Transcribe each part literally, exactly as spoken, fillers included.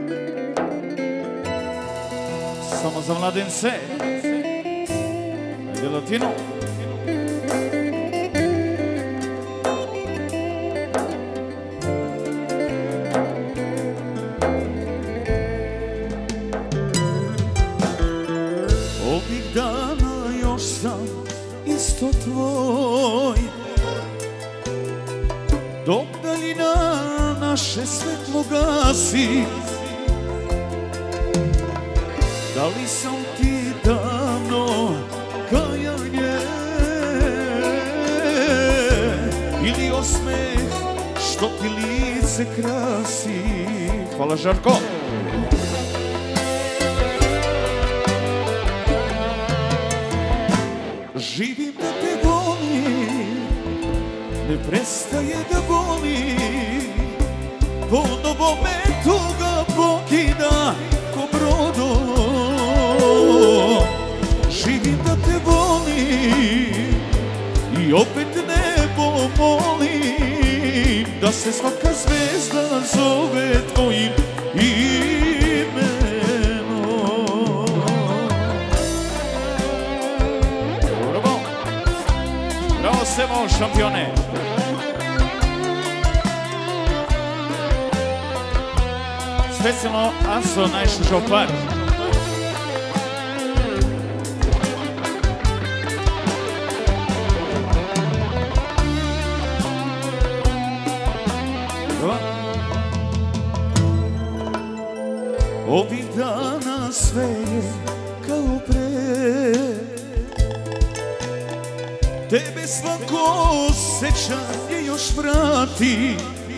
Samo za mladence. Ajde Latino. Ovih dana još sam isto tvoj, dok daljina naše svetlo gasi. Da li sam ti davno kajanje ili osmeh što ti lice krasi? Hvala Žarko. Živim da te volim, ne prestaje da boli, ponovo me tuga pokida ko brodom. Živim da te volim i opet nebo molim da se svaka zvezda zove tvojim imenom. Bravo, bravo Semo, šampione. Specijalno Anso, najšu žopar. Ovih dana sve je kao pre, tebe svako sećanje još vrati.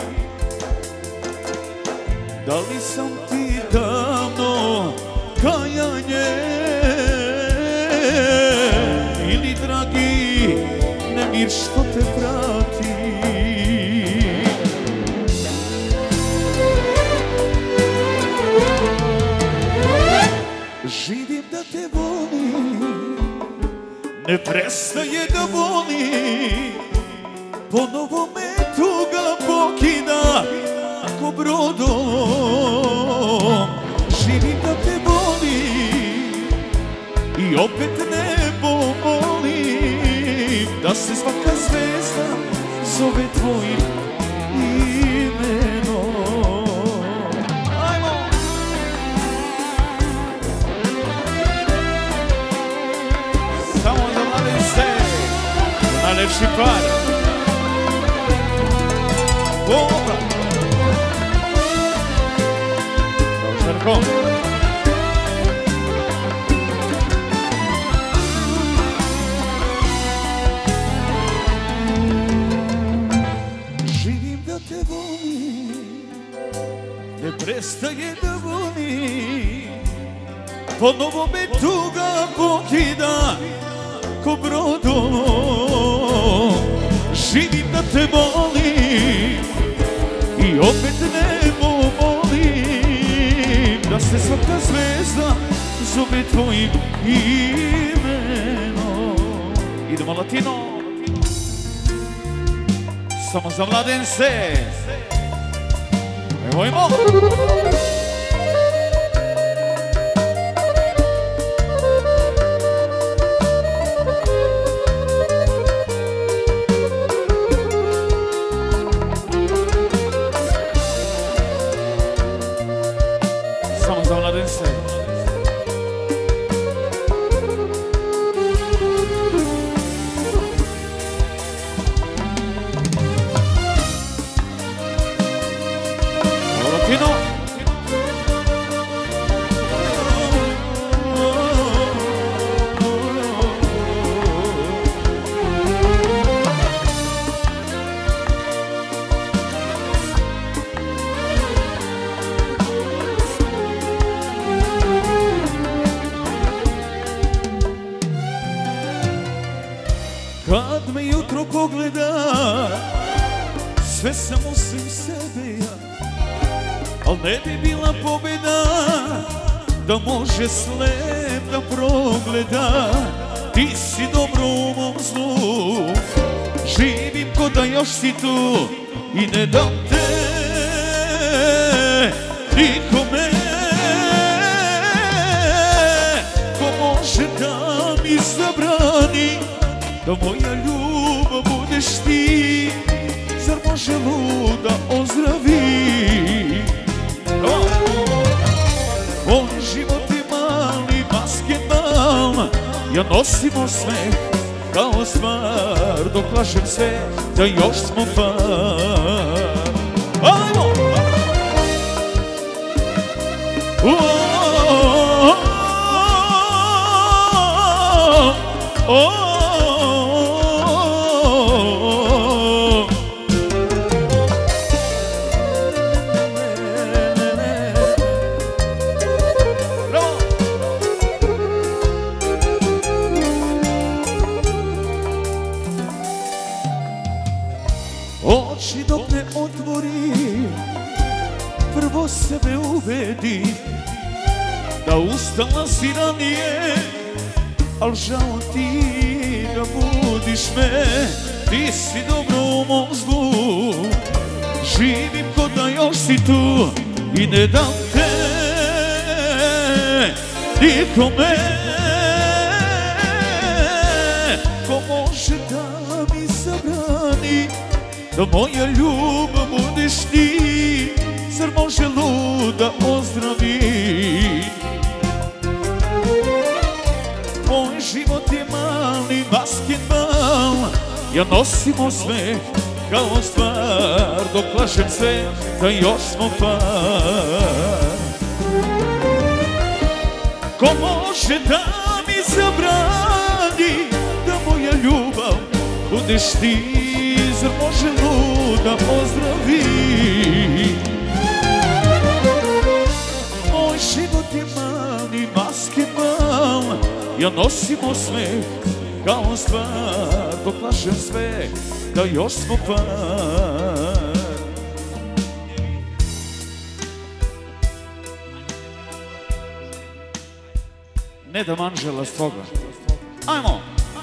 Da li sam ti davno kajanje ili dragi nemir što te prati? Živim da te volim, ne prestaje da volim, ponovo me tuga pokida ko brodom. Živim da te volim i opet nebo molim da se svaka zvezda zove tvojim imenom. Ajmo! Samo za mladence, najlepši par. Opa! Žarko. Živim da te volim, ne prestaje da volim, ponovo me tuga pokida ko brodom. Živim da te volim i opet nebo molim da se svaka zvezda zove tvojim imenom. Idemo Latino. Samo za mladence. Evo imamo. Samo za mladence. Latino. Kad me jutro pogleda, sve sam osim sebe ja, al ne bi bila pobjeda da može slep da progleda. Ti si dobro u mom zlu, živim ko da još si tu i ne dam te nikome. da moja ljubav budeš ti. Zar može luda ozdravi? Moj život je mali basketbal, ja nosimo smeh kao stvar, dok lažem se da još smo par. Ajmo! Oči dok ne otvori, prvo sebe uvedi da ustala si ranije, al žao ti da budiš me. Ti si dobro u mozgu, živim ko da još si tu i ne dam te nikome. Ko može da mi zabrani da moja ljubav budeš ti? Zar može luda ozdravi? Moj život je mali basketbal, ja nosimo sve kao stvar, dok lažem se da još smo par. Ko može da mi zabrani da moja ljubav budeš ti? Zar može luda ozdravi? Moj život je mali basketbal, ja nosimo smeh kao stvar, dok lažem sve da još smo par. Ne dam Anđela s toga. Ajmo!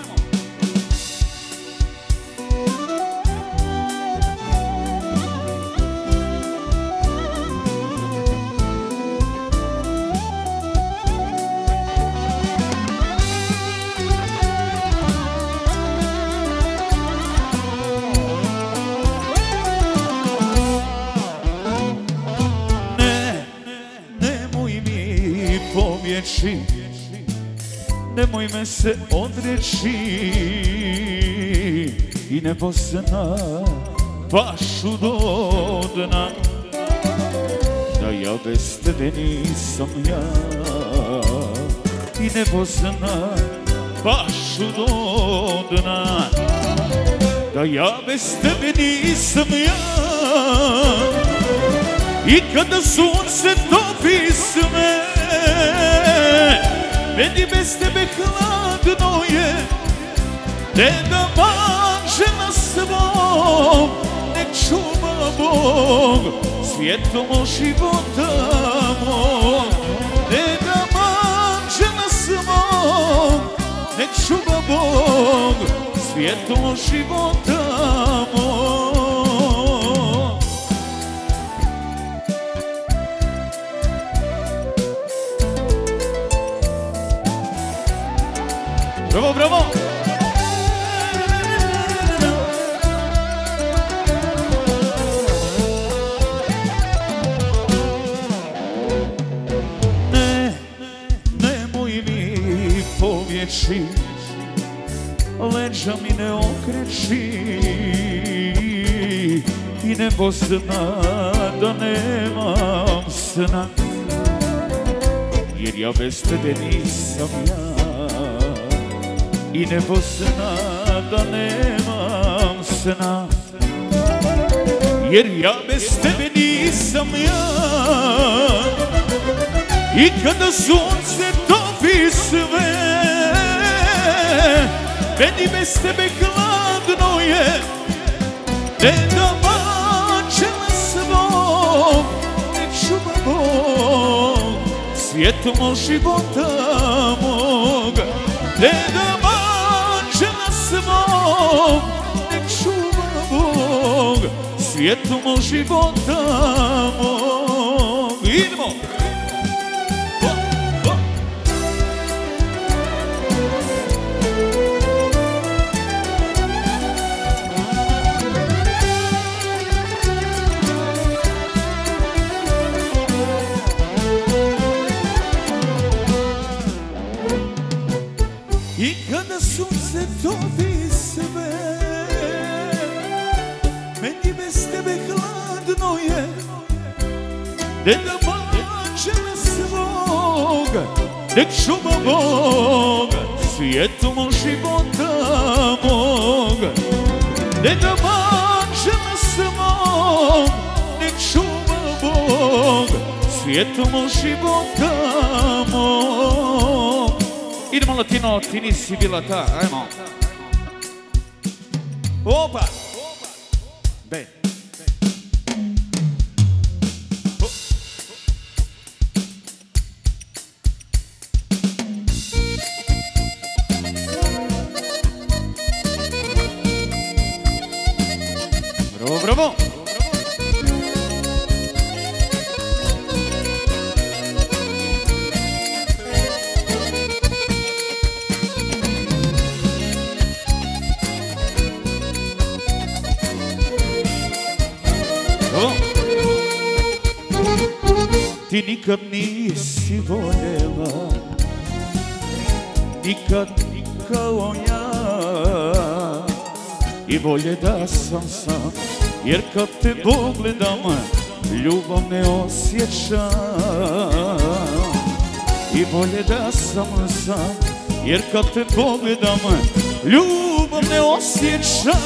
Nemoj me se odreći i ne pozna pašu do dna, da ja bez tebe nisam ja. I ne pozna pašu do dna, da ja bez tebe nisam ja. I kada sunce topi sve, meni bez tebe hladno je. Deda Anđela svom nek čuva Bog svjetlo života mog. Deda Anđela svom nek čuva Bog svjetlo života mog. Bravo, bravo! Ne, nemoj mi povjeći, leđa mi ne okreći i nebo zna da nemam sna, jer ja bez tebe nisam ja. I nebo zna da nemam sna, jer ja bez tebe nisam ja. I kada sunce topi sve, meni bez tebe hladno je. Deda Anđela svom nek čuva Bog svjetlo života moga. Deda Anđela svom nek čuva Bog svjetlo života mog. Idemo! se topi sve. Meni bez tebe hladno je, deda mačela svoga, nek čuva Boga, svijetom života moga. Deda mačela svoga, nek čuva Boga, svijetom života moga. Idemo Latino, ti nisi bila ta, ajmo. Opa! Be. Bravo, bravo! Ti nikad nisi voljela, nikad kao ja, i bolje da sam sam, jer kad te pogledam, ljubav ne osjećam. I bolje da sam sam, jer kad te pogledam, ljubav ne osjećam.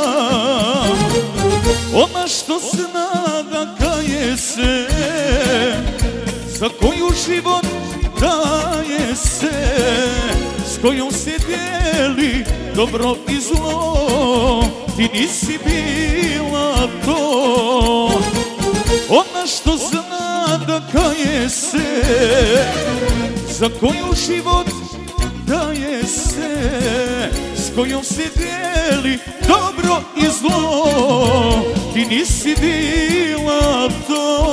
Ona što zna da kaje se, za koju život daje se, s kojom se dijeli dobro i zlo, ti nisi bila to. Ona što zna da kaje se, za koju život daje se, s kojom se dijeli dobro i zlo, ti nisi bila to.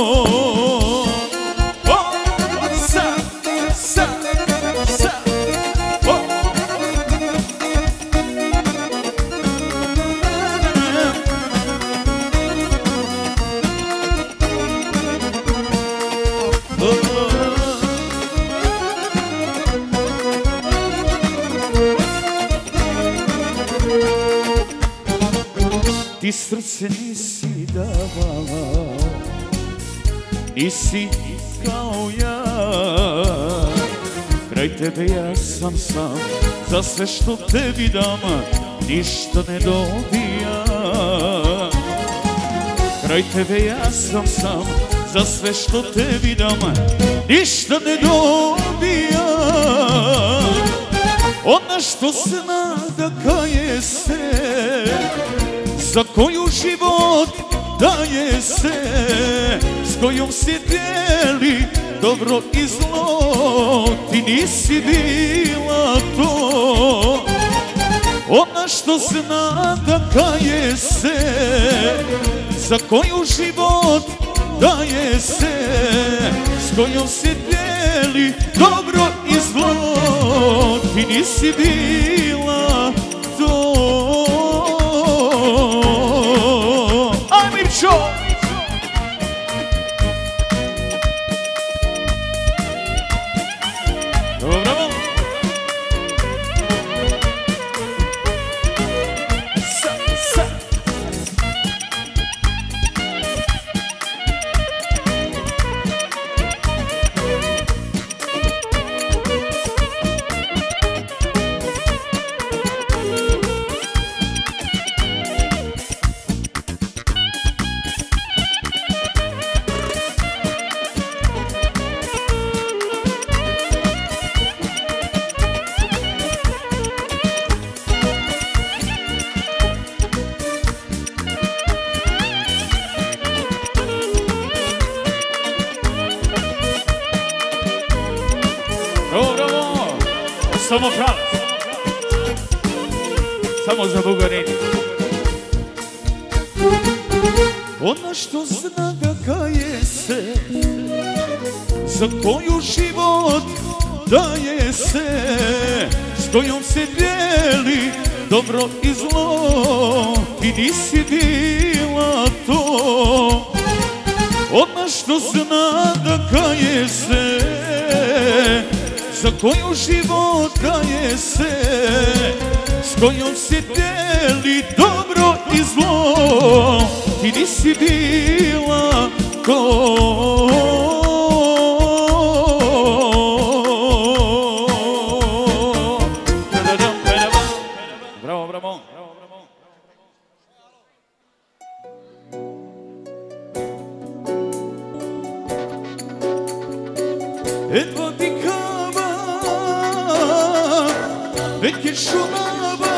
Ti srce nisi davala, nisi kao ja. Kraj tebe ja sam sam, za sve što tebi dam, ništa ne dobija. Kraj tebe ja sam sam, za sve što tebi dam, ništa ne dobija. Ona što zna da kaje se, za koju život daje se, s kojom se dijeli dobro i zlo, ti nisi bila to. Ona što zna da kaje se, za koju život daje se, s kojom se dijeli dobro i zlo, ti nisi bila to. Čo? Dobro, bravo. Sa, sa. Samo pravo, samo za Bugarini. Ona što zna da kaje se, za koju život daje se, s kojom se dijeli dobro i zlo, ti nisi bila to. Ona što zna da kaje se, za koju život daje se, s kojom se deli dobro i zlo, ti nisi bila to. Bravo, bravo. Edva ti kava, veke šumava,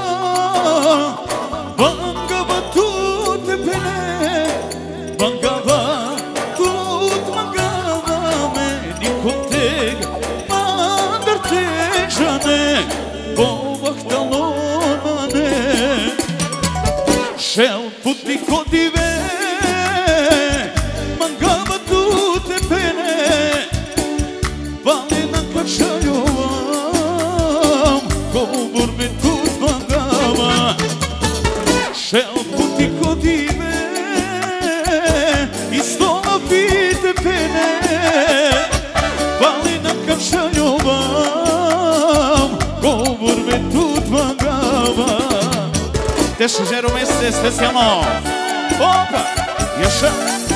bangava tut pene, bangava tut mangava me, nikom teg mandar težane, povahtalonane, šel puti kodive, mangava tut pene, Valena kačaljovam, govor me tut magava, šel puti kodive, isto pite pene, Valena kačaljovam, govor me tut magava. Teško žeru mese specijalno. Opa, ješa.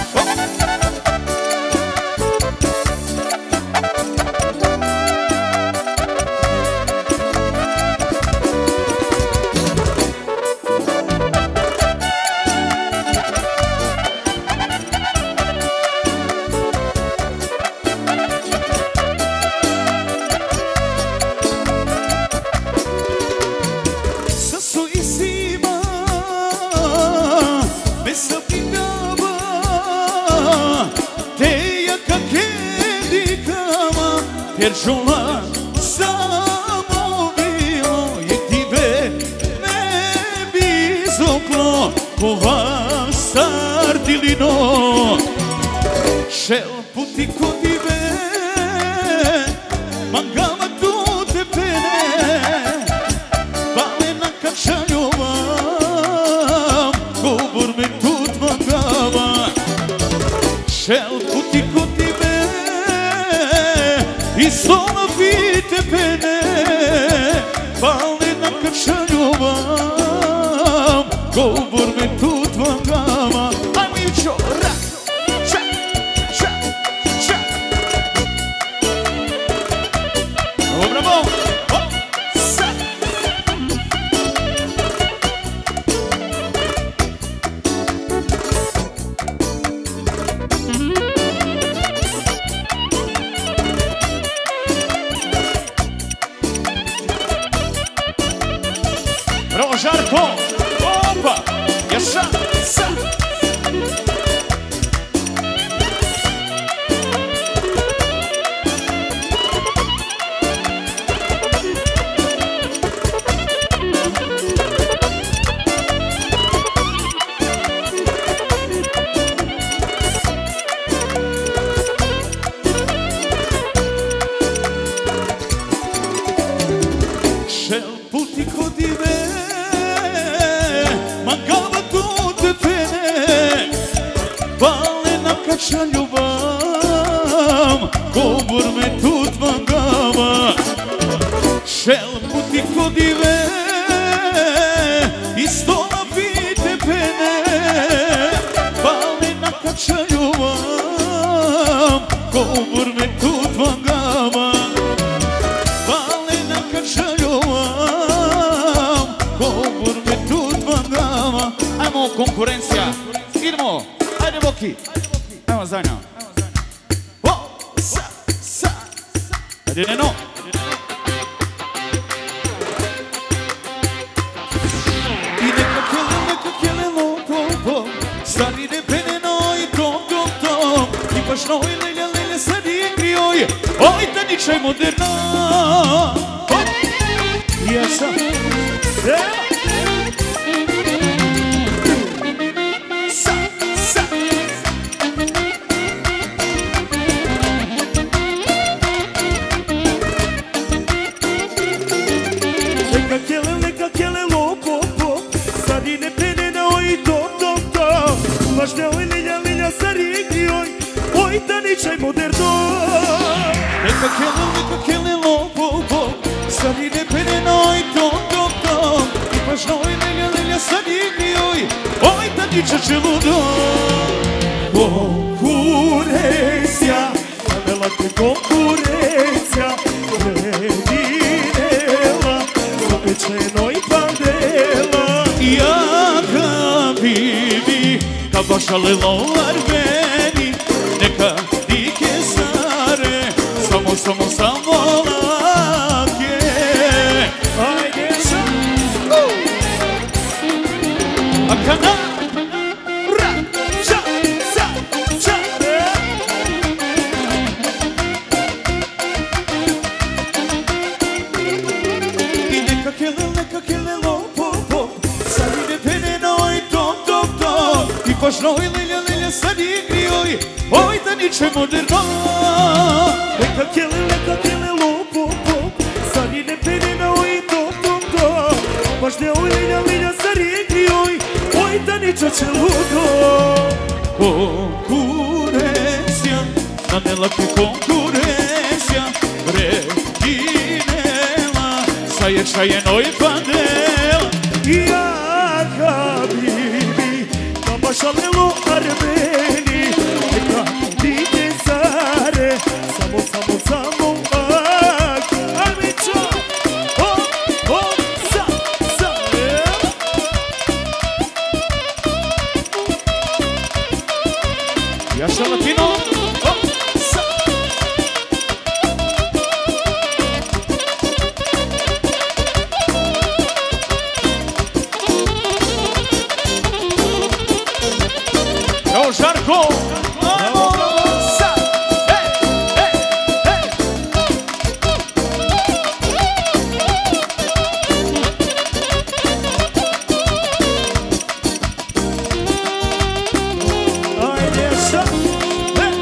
Jer žula samo bilo je tibe ne bi zoklo kova sardilino šel puti kodive mangava tute pene Valena kačaljovam govor me tut mangava šel puti kodive I sono vite pene, Valena kačaljovam, govor me tut mangava. Ajmo Ivićo, rak, čak, čak, čak. Bravo, hop, sad. Bravo Žarko, opa, ješa, sa. Šel puti kodive mangava tute pene Valena kačaljovam govor me tut mangava šel puti kodive isto napite pene Valena kačaljovam govor me tut mangava Valena kačaljovam govor me tut mangava. Ajmo konkurencija, idemo, ajde Boki, ajmo zajedno. O, sa, sa, ajde Neno. I neka kele, neka kele lopo, stari de peneno I tom, tom, tom. I baš noj lelja, lelja, sad je grioj, oj, ta ničaj moderna. Ja sam, ja. Oj, ta ničaj moderno. Neka kele, neka kele nici ce ludo. Concurenția, la la cu concurenția, Redinela, să pe ce noi pandela. Ia ca bibi, ca bașale la armeni, neca dike sare, samo samo samo lake. Ajde sa, akana. Baš novi lilja, lilja sad igri, oj, oj, da niče moderno. Neka kele, neka kele, lopo, pop, sad i ne pene na oj, top, top, top. Baš ne oj, lilja, lilja sad igri, oj, oj, da niče će ludo. Konkurencija, na nelake konkurencija, Redinela, saje šajeno i pandela. Jaka bibi, Bașalelo armeni, neka dike sare, samo, samo, samo ak. Armića, hop, hop, sa, sa, Jaša Latino, hop, sa. Žarko, ajmo, sad, hej, hej, hej. Ajde sad, hej.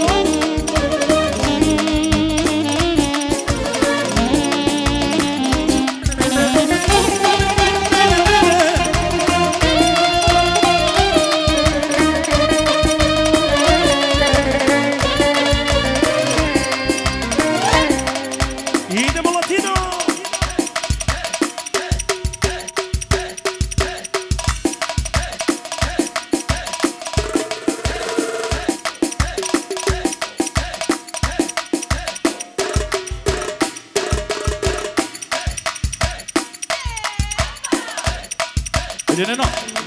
Idene no.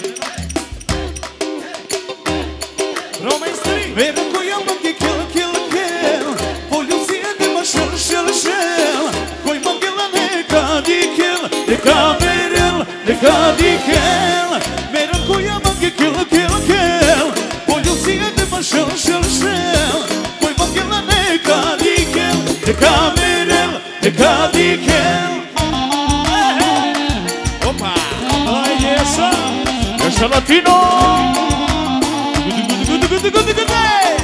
Roman Street. Vera kojama ki kill kill kill. Policija nema šel šel šel. Koji mangela neka di kill. Neka merel, neka di kill. Vera kojama ki kill kill kill. Policija nema šel šel šel. Koji mangela neka di kill. Neka merel, neka di kill. Jaša Latino. Gudu, gudu, gudu, gudu, gudu, gudu.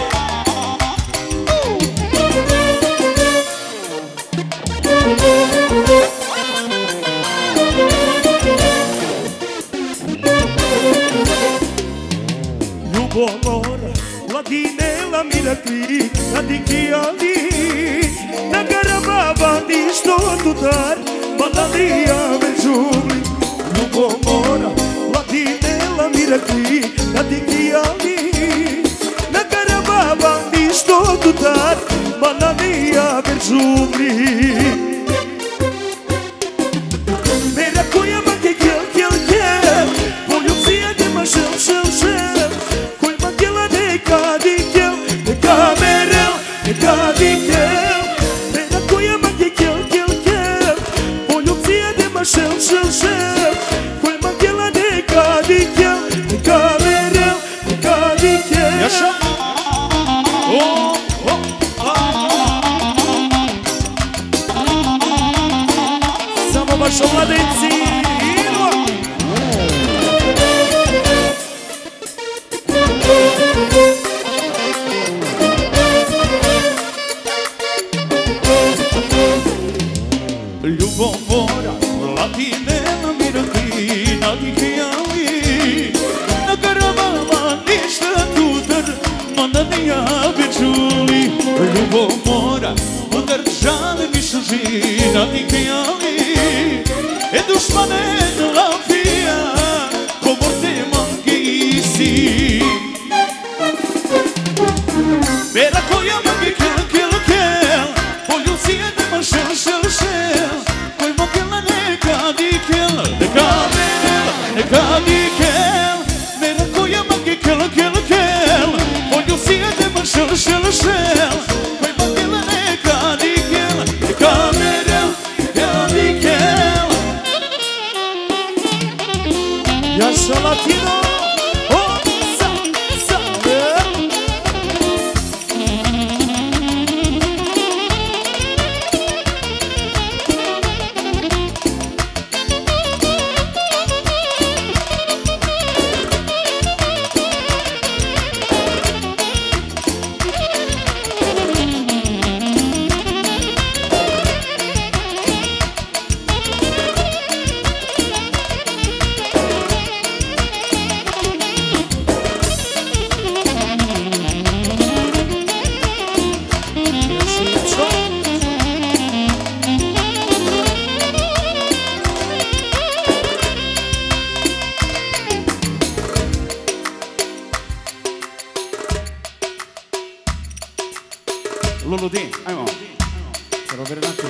Ljubomora, Ladinela mirakli, nadikijali. Na Karababa ništo tutar, Malalija vežuli. Ljubomora, Ladinela mirakli, nadikijali. Na Karababa ništo tutar, Malalija vežuli. Mera koja make kel, kel, kel. Policija nema šel, šel, šel. Koji makela neka di kel, neka merel, neka di kel. Mera koja make kel, kel, kel. Policija nema šel, šel, šel. Koji makela neka di kel, neka merel, neka di kel. Jaša! Oh, oh, samo baš omladinci. Ljubomora, Ladinela mirakli, nadikijali. Na Karababa ništa tutar, Malalija vežuli. Ljubomora, udržane mi šuži, nadikijali. E dušmane lafija, komor te mangi isi. Vera koja magi kel, kel, kel Poljucija da ma šel, šel, šel Koj mo kela neka di kel Neka merel, neka di kel Vera koja magi kel, kel, kel Poljucija da ma šel, šel, šel Koj mo kela neka di kel Neka merel, neka di kel Ja sam latino Lulu D, ajmo. Robert Natri.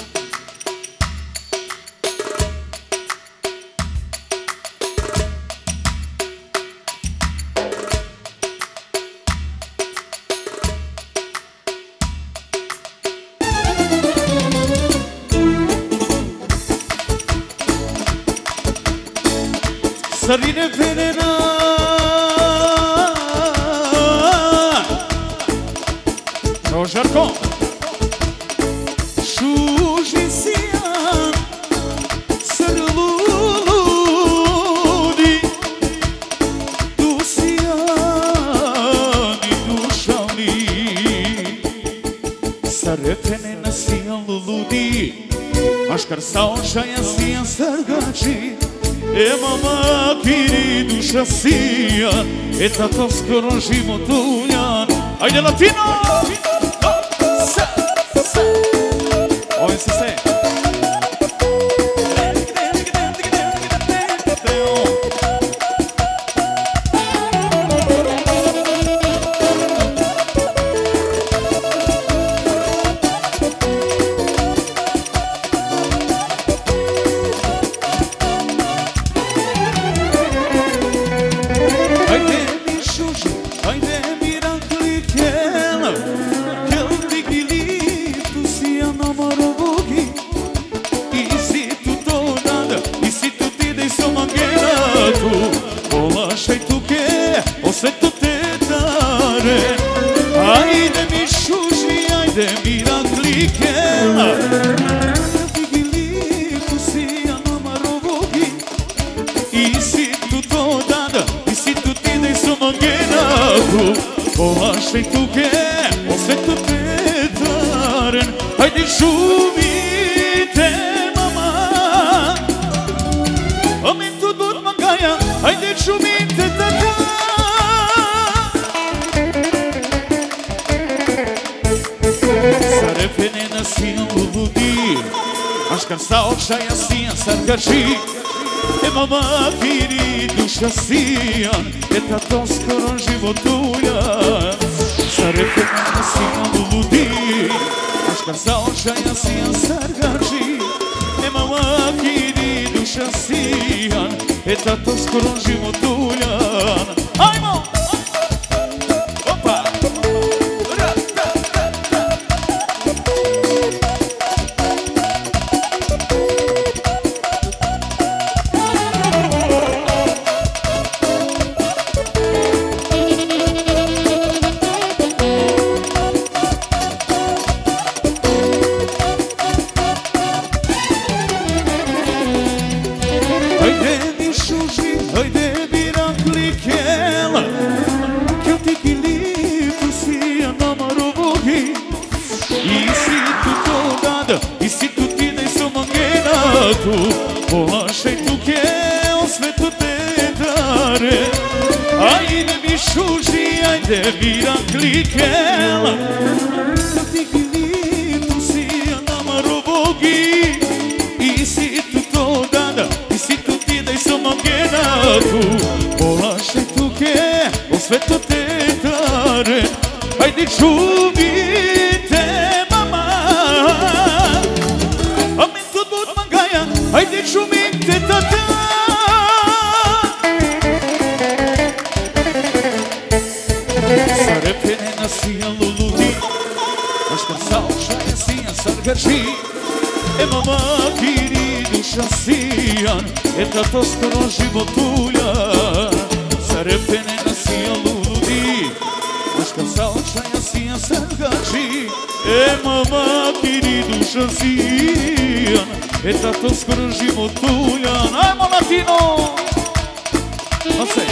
Sarine venena Žarko Šuži sijan Srludi Tu sijani dušavni Sarepene na sijan luludi Maškar sa očaja sijan sargači E mama kiri duša sijan E tako skoro život uljan Ajde latino! Ovdje se se Ajde mi šuži, ajde mi rakli kela Kel ti gili tu si ja namarovogi I si tu to nada, I si tu ti dej so mangeratu Polašaj tuke, o sve to te dare Ajde mi šuži, ajde mi rakli kela Kel ti gili tu si ja namarovogi I si tu to nada, I si tu ti dej so mangeratu Polašaj tuke, o sve to te dare Ajde šumite mama Amin tu dut mangaja Ajde šumite tata Sarepene na sijan luludi Maškar sa očaja sijan sargači E mama kiri duša sijan E tato skoro život uljan Sarepene na sijan luludi Maškar sa očaja sijan sargači E mama kiri duša sijan E tato skoro život uljan Ajmo! Opa! Ajde mi šuži, ajde mi rakli kela Kel ti gili tu si ja namarovogi I si tu to nada, I si tu ti dej so mangeratu Polašaj tuke, o sve to te dare Ajde mi šuži, ajde mi rakli kela Kel ti gili tu si ja namarovogi I si tu to nada, I si tu ti dej so mangeratu Polašaj tuke, o sve to te dare Ajde čuvite mama, a min tot bot mangaja, ajde čuvite tata. Sarepene na sijalo ludi, Oškar saočaja sijan sargači. E mama kiri duša sijan, e tato skoro životuljan. Sarepene na sijalo ludi, Oškar saočaja sijan sargači. E mama kiri duša sijan, e tato skoro životuljan. Ajmo Latino! No se!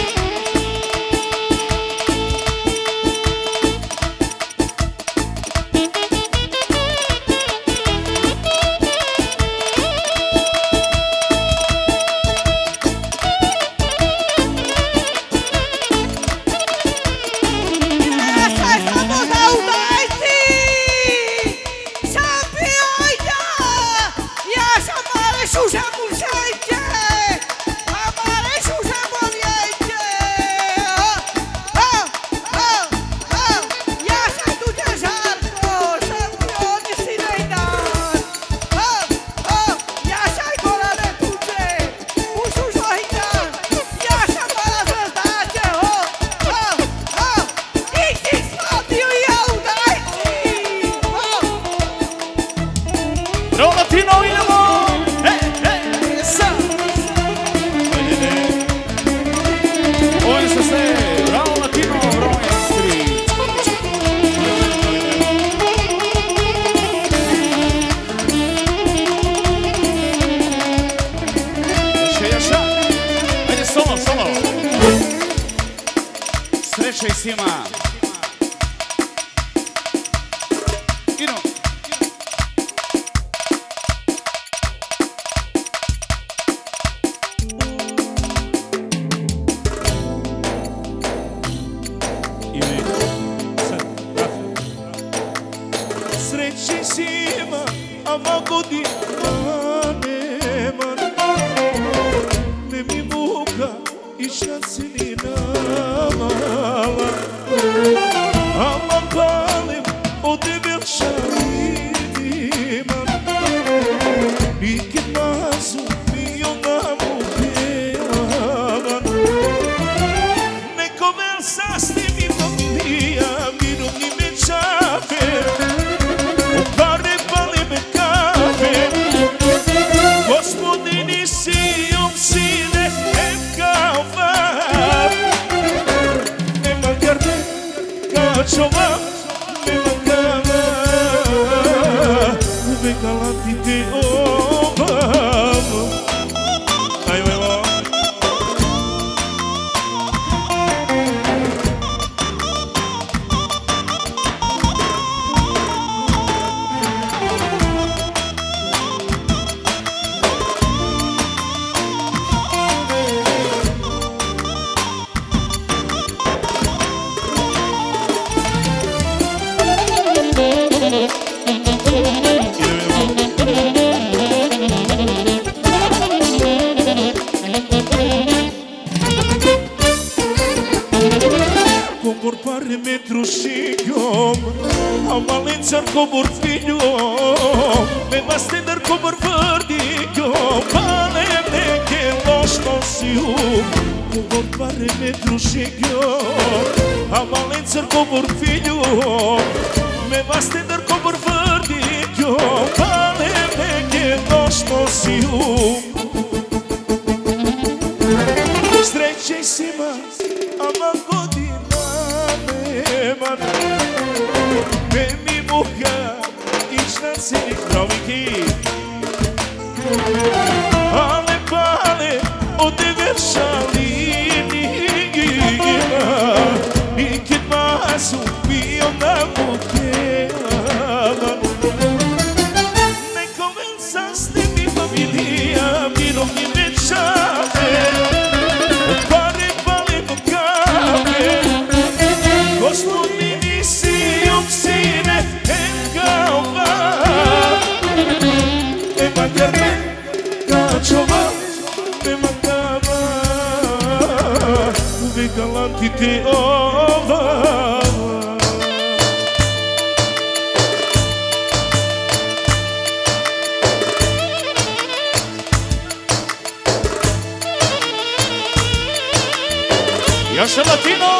Așa, latino!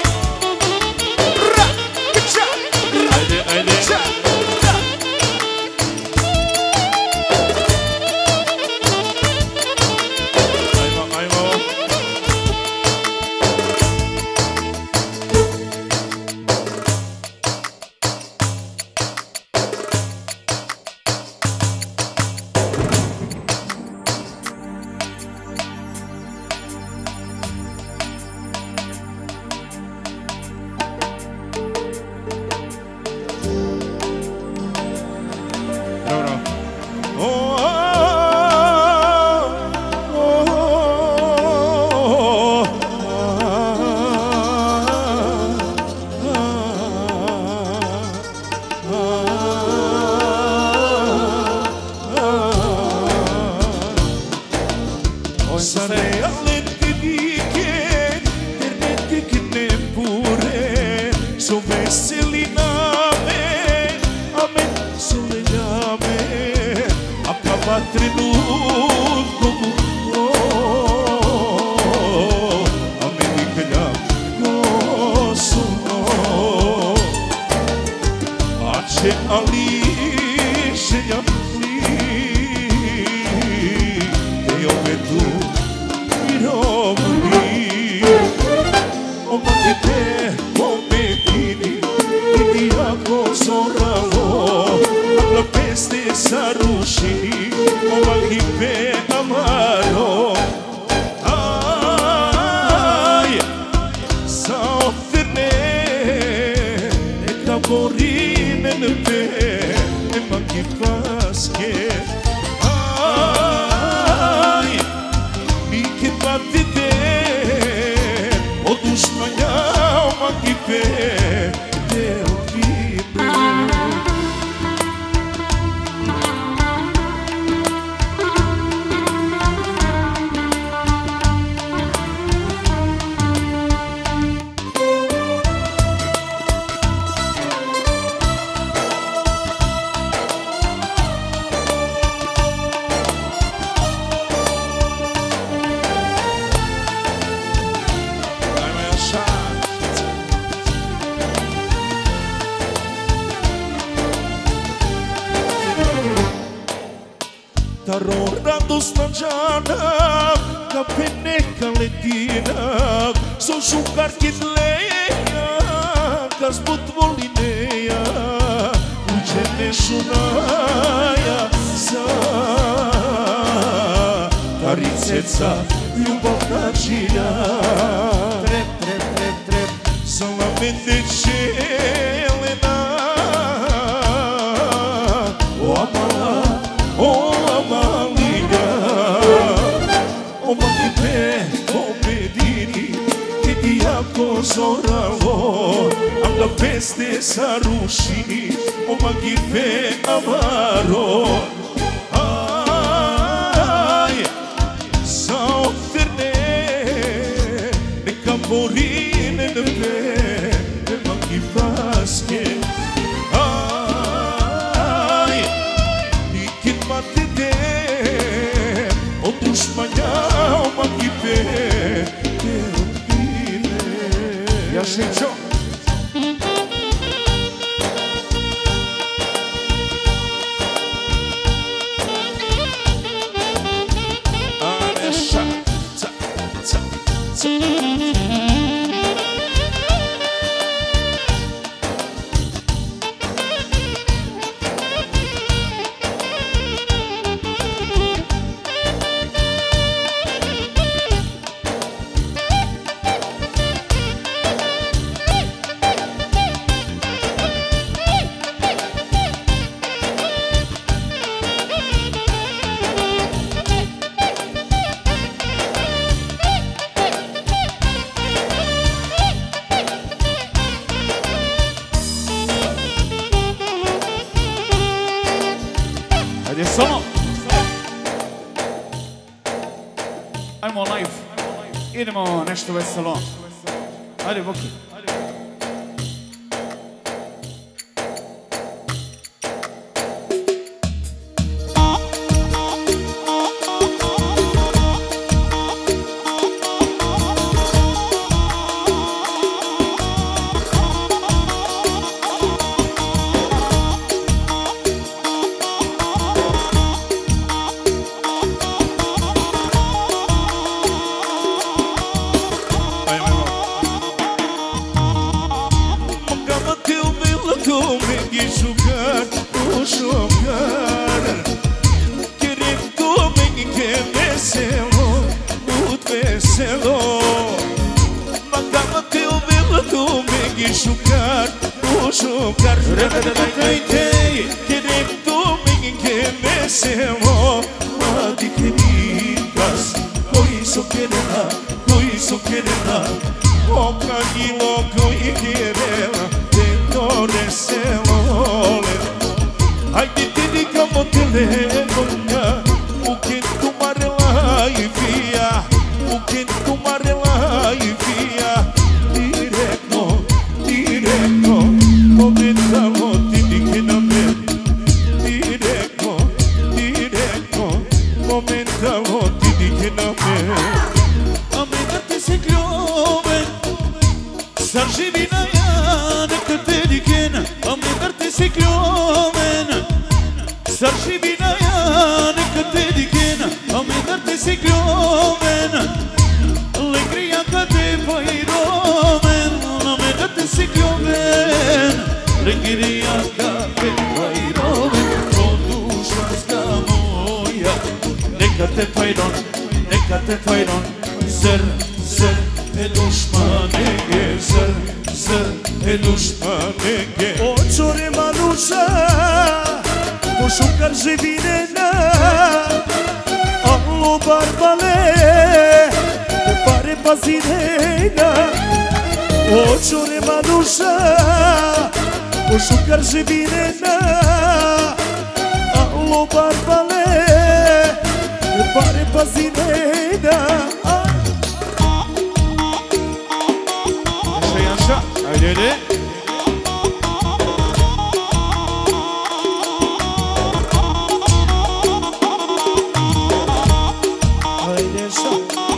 Haide, haide! Hai mă, hai mă! Idemo nešto veselo. Ajde, Boki. jucar. Querem domingo veselo, madi queridas, coiso querela, coiso querela, o canilo coi querela, dentro deselo. Ai de te diga motelena, o que tu marela e via, o que tu marela e via, direto, direto, comentalo te diga na me, direto, direto, comentalo te diga na me. Amiga te se klove, sarjivina ya ne te dikena, amiga te se klove. Sarjivina ya ne te dikena, amiga te se klove. Alegria que te pairomen, amiga te se klove. Alegria que te pairomen, produzas camoia. Neka te pairon, neka te pairon. Zer, zer, e dușmanege, zer, zer, e dușmanege. O ciore manușa, o șucar jevinena, allo barbale, te pare pazinena. O ciore manușa, o șucar jevinena, allo barbale, te pare pazinena. Așa, haide, haide. Haide așa.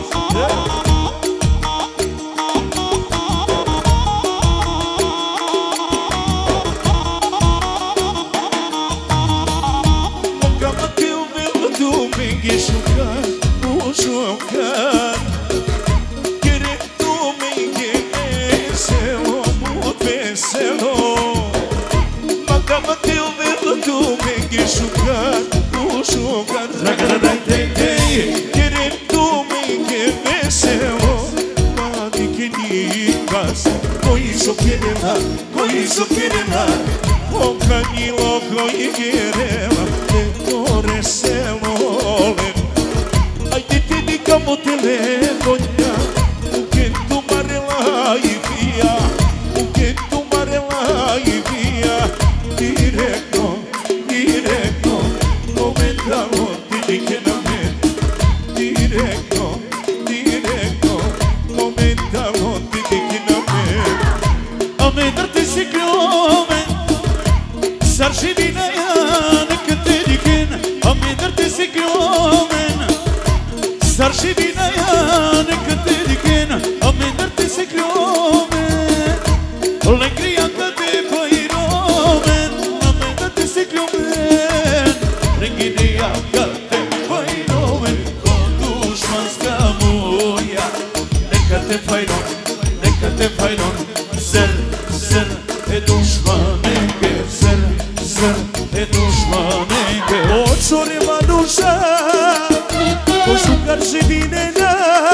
Cama teu meu domingo e jucar, o jucar. Querer domingo veselo, muito veselo. Cama teu meu domingo e jucar, o jucar. Querer domingo veselo, madi queridas, coiso querela, coiso querela. O canilo coi querela, dentro deselo. Ai de te diga motelena, o que tu marela e via, o que tu marela e via, direto, direto, comentalo te diga na me, direto, direto, comentalo te diga na me. Amedar te se klove, sarjivina ya ne te diga, amedar te se klove. Sarjivina ya ne te diga, amedar te se klove. Alegria que te pairomen, amedar te se klove. Alegria que te pairomen, con dușmans camoia. Neka te pairon, neka te pairon. Zer, zer, e dușmanege, zer, zer, e dușmanege. O ciore manușa, o șucar jevinena,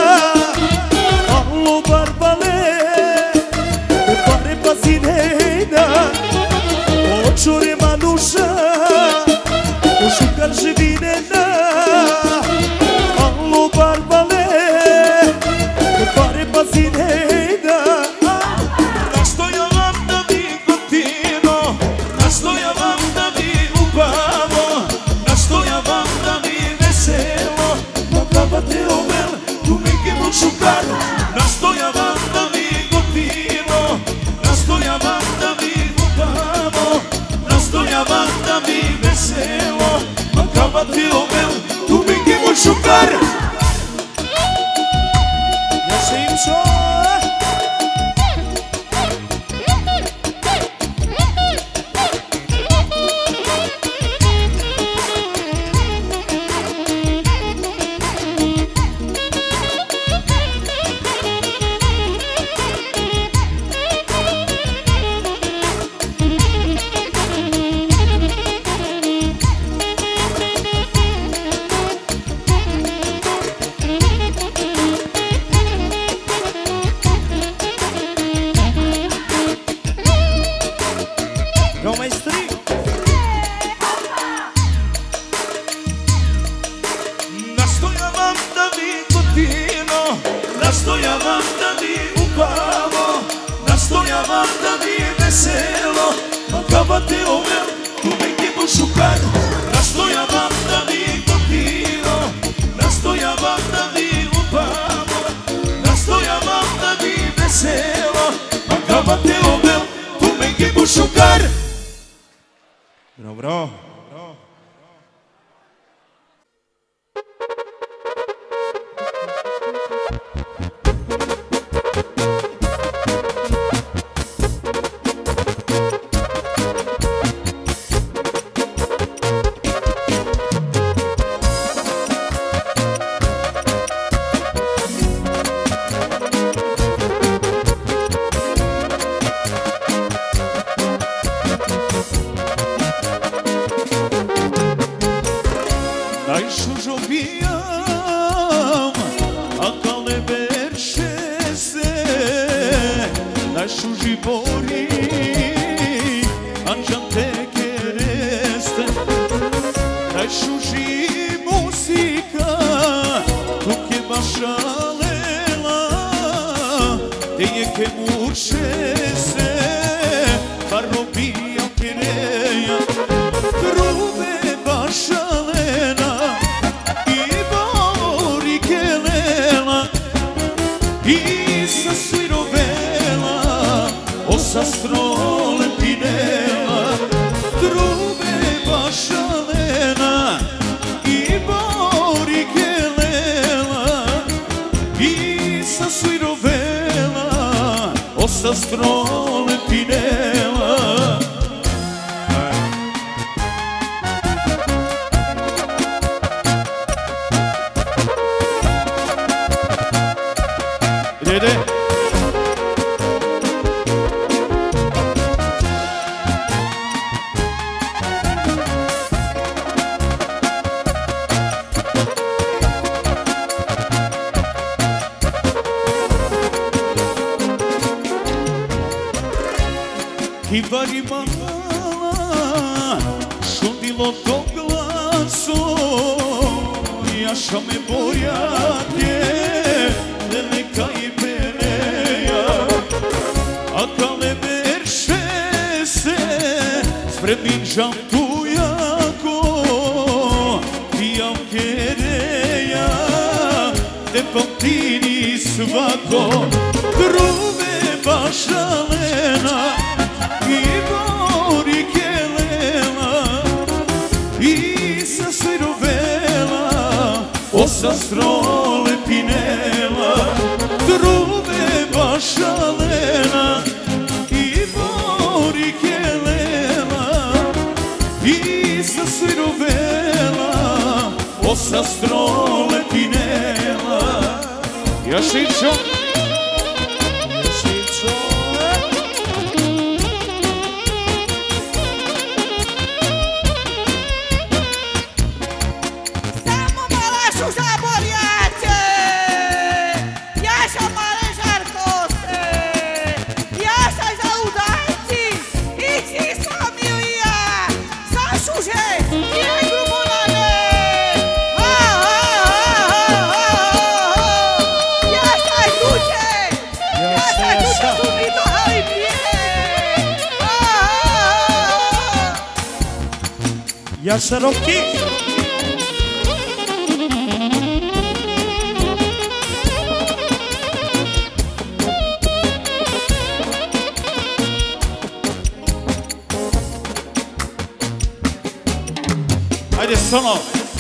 allo barbale, te pare pazinena. O ciore manușa, o șucar jevinena, allo barbale, te pare pazinena. Nastojavam da bi gotino, nastojavam da bi upavo, nastojavam da bi veselo. Makava te ovel, tu mi che non jugar. Nastojavam da bi gotino, nastojavam da bi upavo, nastojavam da bi veselo. Makava te ovel, tu mi che non jugar. Ja se im šo. Evo majstri. Nastojavam da mi gotino, nastojavam da mi upamo, nastojavam da mi veselo, ma kaba te ovem, tu neki bušukar. Nastojavam da mi gotino, nastojavam da mi upamo, nastojavam da mi veselo, ma kaba te ovem, tu neki bušukar. Dobro. Jasza Roki! Hajde solo!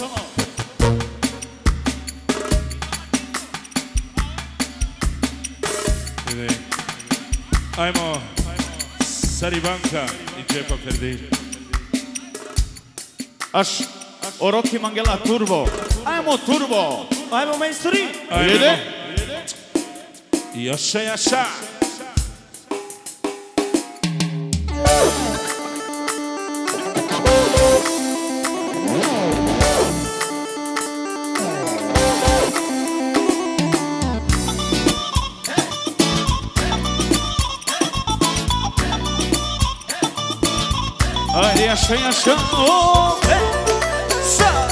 Ajmo, Saribanka i Džepa Ferdi. Aš Oroki Mangela Turbo. Ajmo Turbo. Ajmo majstri. Ide? Jaša, jaša. Ajde, jaša, jaša, o, e, sa.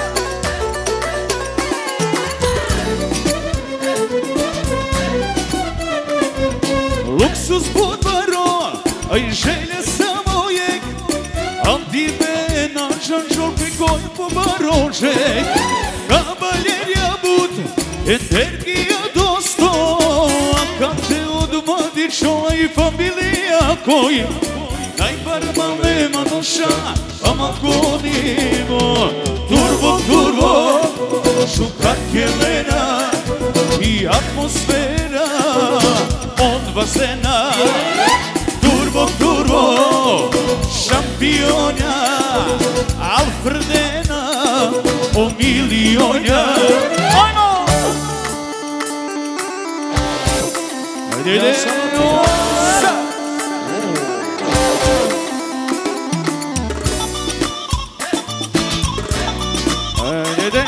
Luksus budvaron, a i želja samo jek, al ti me nađan žolpi koj pobarožek. Kavaljerja bud, energija dosto, a kad te odmadi čola i familija koji najbarma nema duša, ama gonimo. Turbo, turbo, šuka Helena i atmosfera od bazena. Turbo, turbo, šampionja Alfredena, o milionja. Ajmo! Ajde, ajde, sa! Ajde, ajde.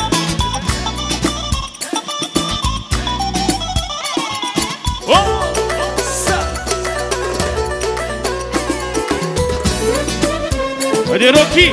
O! Sa! Ajde, Roki!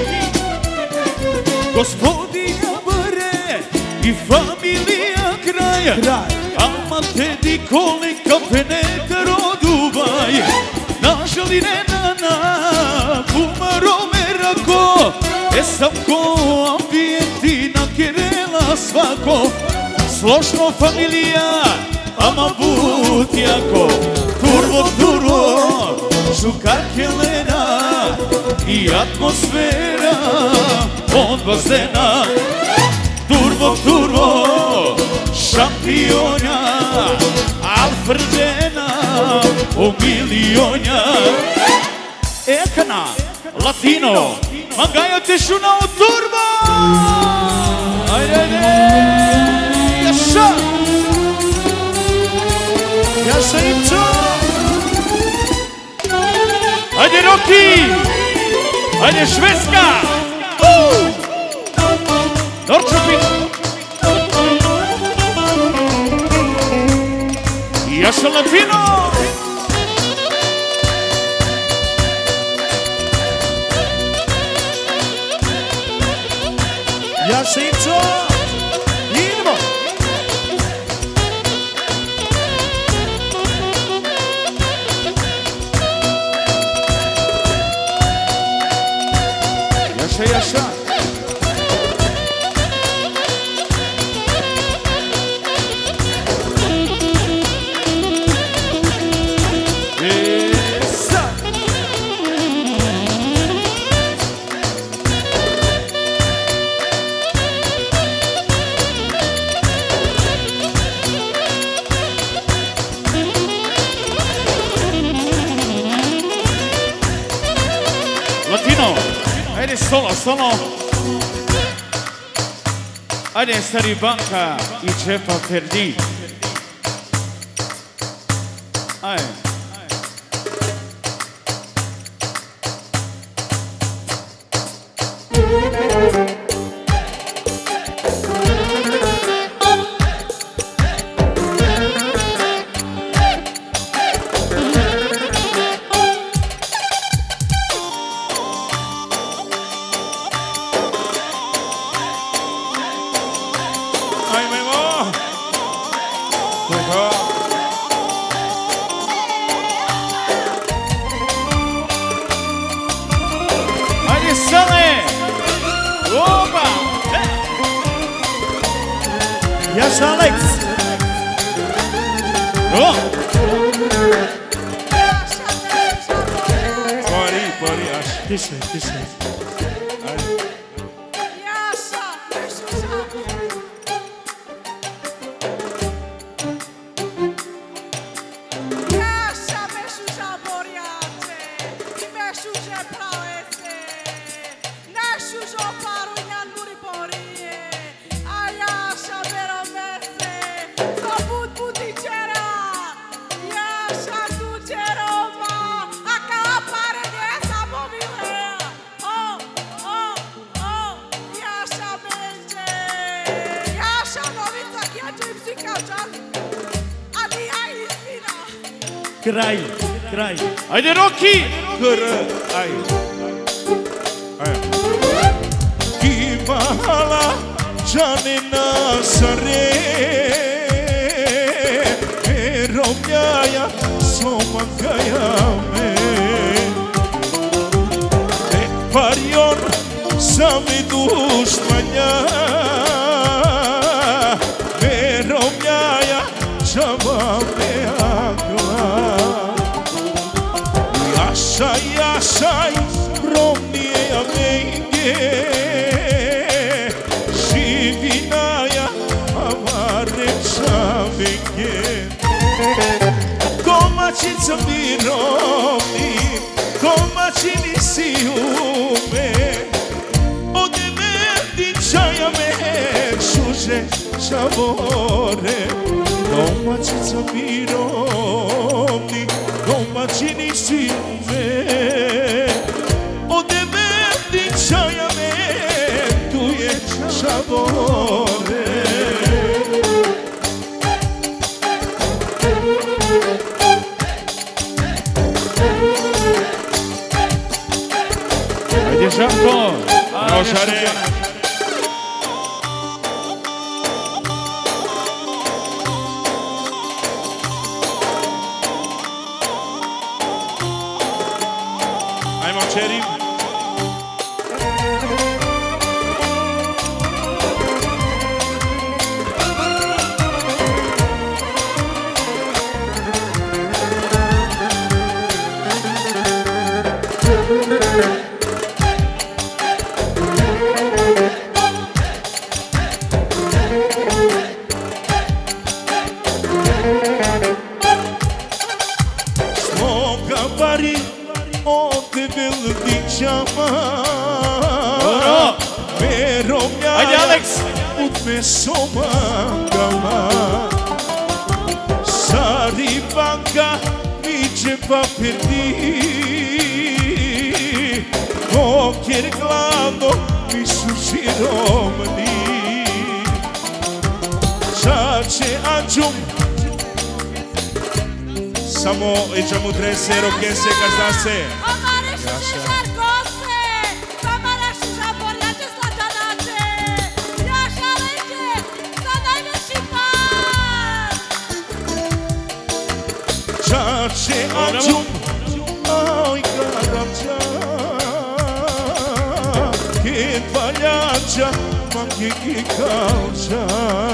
Gospodina Bare i familija kraja, ama tedi kolinka penetar od Duvaj. Nažali nenana, kumaro merako, e sam ko ambijenti nakerela svako. Složno familija, ama but jako. Turbo, turbo, šuka Helena i atmosfera od bazena. Turbo, turbo, šampionja Alfredena, o milionja. Ekana, latino, magaja te šuna u turbo. Ajde, ajde, jaša. Jaša Imčo. Ajde, Roki. Ajde, Švedska. Norčopin. Jaša latino. Jaša Imčo. Idemo. Jaša, jaša. Latino, ajde solo, solo. Ajde Saribanka i Džepa Ferdi. Ajde. Ajde Sale! Opa! Jaša Alex. O! Pori, pori, aš. Tiše, tiše. Jaša, Mešuša. Jaša, Mešuša Borjače. I Mešuše Praoese. Nešužo paru njan muri porije. A Jaša Veromese. To bud butičera. Jaša tučerova. A kala pare njesa pobile. O, o, o. Jaša Međe. Jaša Novica kjađu i psika čali. A nija istina. Kraj, kraj. Ajde Roki! Kr, aj. Kibala Janina Sare Romjaya Somakaya me E parion Sami dushmanja Me Romjaya Java me agla Yashai Yashai Romnija menge Živinaya Amareća menge Domaćica mi Romni Domaćini si ume Ode me dičaja me Šuže šavore Domaćica mi Romni Domaćini si ume Ode me dičaja me Tu je šavore Ajde Žarko! Nošare! Ajmo čeri! Bari ovde veldićama Verom Ajde jaja Alex! Utme somangama Sari banka Viđe papirni Okjer glavno Mi su žiromni Čače anđum Samo ećamo trese roke se kad zna se Amare Šišar Kose, Kamara Šiša Borjače Slađanače, Jaša Leđe, za najveći par. Čače anđum, aj karamča Ked valjača, manke kikauča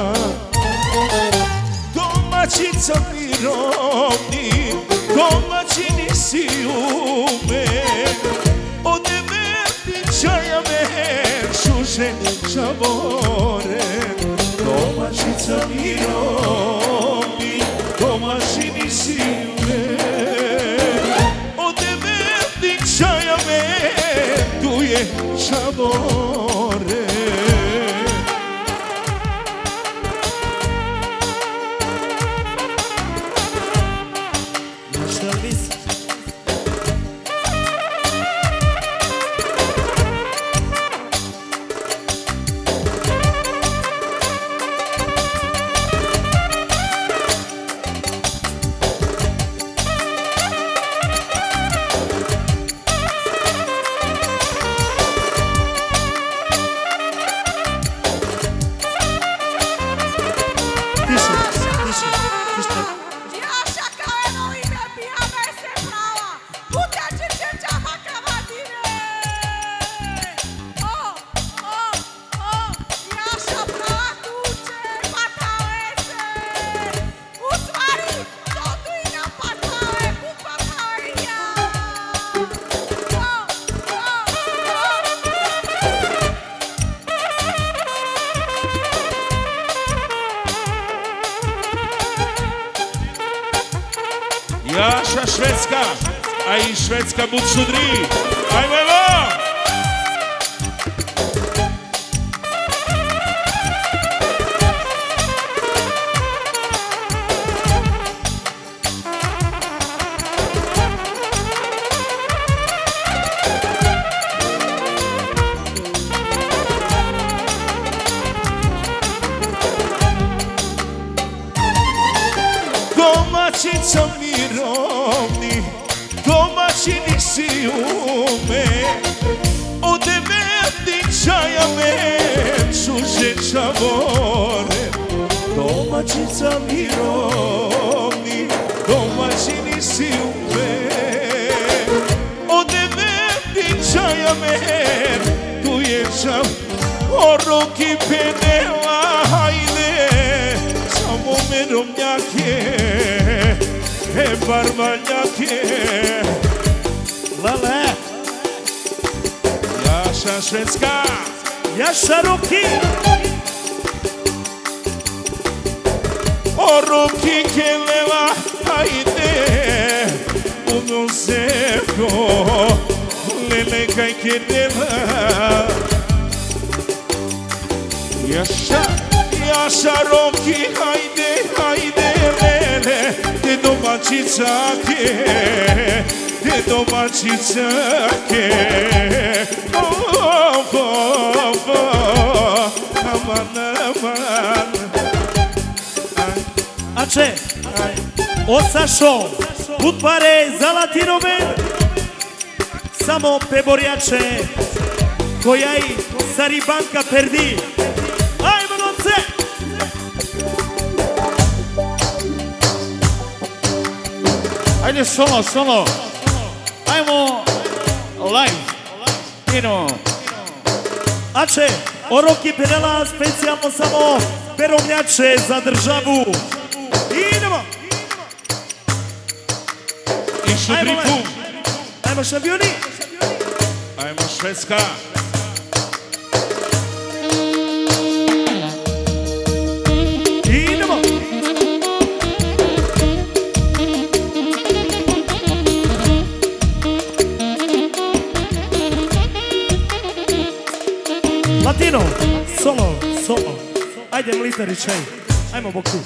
Domaćica mi Romni Domaćini si ume Ode me dičaja me Šuže šavore Domaćica mi Romni Domaćini si ume Ode me dičaja me Tu je šavore Jaša Kaeno ime bijame se prava, Puteći čečama kavadine. O, o, o, Jaša prava tuče, patale se. U stvari, to tu i na patale, kupatale ja. O, o, Jaša Švedska, a i Švedska Budsudri. Ajmo, evo! Domaćica mi Romni Domaćini si ume Ode čaja men, šuže čavore, domaćica mirovni, domaćini si uve. Ode meni čaja men, tu je čav, oroki penela, hajde, samo merovnjake, e barbaljake. Lele, Jaša Švedska, Jaša Roki, oroki kelela, hajde, u muzeko, lele kaj kelela. Jaša, Jaša Roki, hajde, hajde, lele, te domaćicake, te domaćicake. Oh, oh, oh, oh, aman, aman. Ače, Osašo, put pare za Latinove, samo peborjače, koja i Saribanka perdi. Ajmo novce! Ajde solo, solo. Ajmo live. Idemo. Ače, oroki penela specijalno samo perovnjače za državu. Idemo! I šubriku, Ajmo šampioni! ajmo Švedska. Idemo! Latino, solo, solo. Ajde militari čaj. Ajmo boku.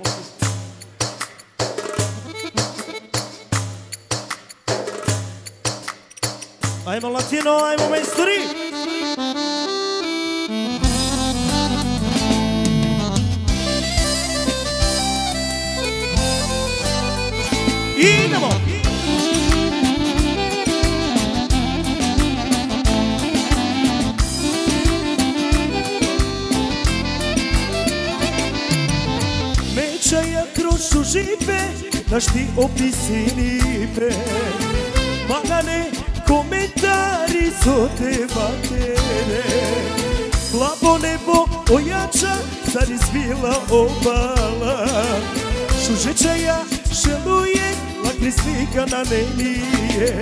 Ajmo Latino, ajmo majstori. Idemo! Mečaja kroz užive, naš ti opisi nipe. Magane komentari su te matere. Plavo nebo ojača, sad izbila obala. Šužečaja šeluje, lakri slika na nenije.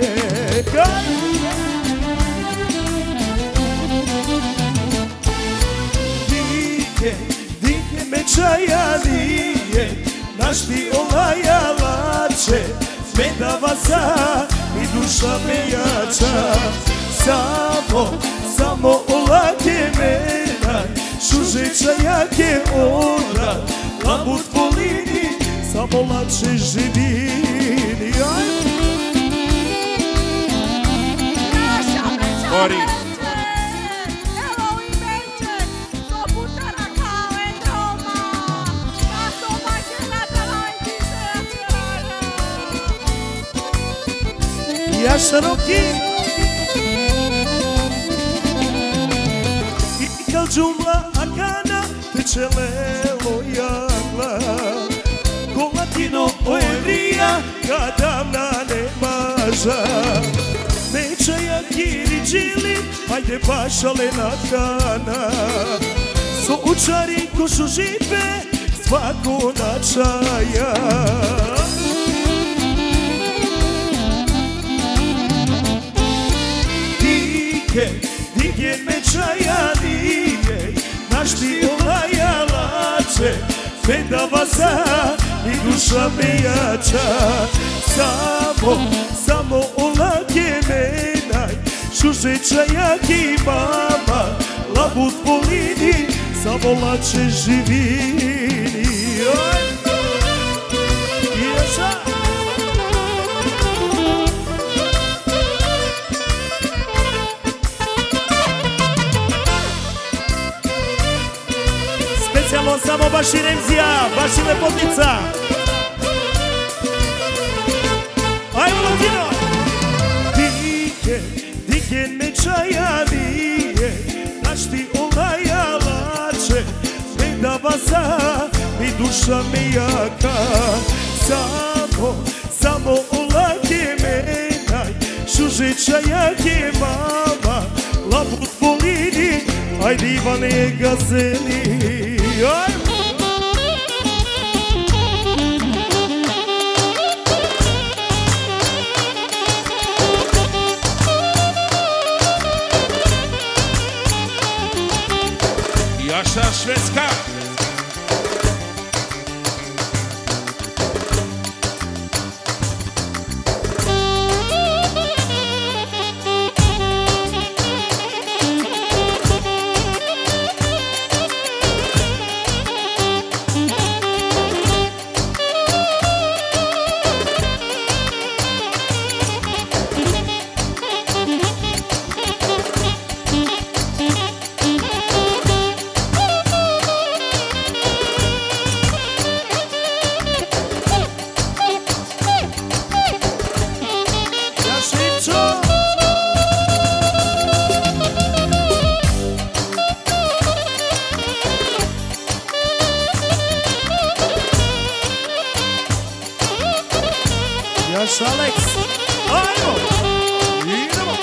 Dike, dike mečaja nije, naš ti olajalače, medava sa i duša me jača. Samo, samo olake menaj, šužečajake ona, labut polini, samo lakše živini. Gori. Evo i meče, sto puta rakao je doma, pa to baće nadala i ti se Jaša Roki I kao džumla akana teče lelo jagla. Ko Latino oevrija kada na ne maža. Mečaja kiri džili, ajde pašale na kana. So učari košu žive, svako načaja. Dike, dike mečaja nije, naš ti olajalače, medava za i duša me jača. Samo, samo olake menaj, šužečajaki mama, labut polini, samo lakše živini. Ješa! Specijalno samo baš i Remzija, baš i Lepotica. Ajmo Latino! Dike, dike mečaja nije, Zašti olaja lače, mi da baza, mi duša mi jaka. Samo, samo olake menaj, šužića jake mama, labut volini, aj divane gazeli. Jaša Švedska. Još Alex, ajmo, idemo.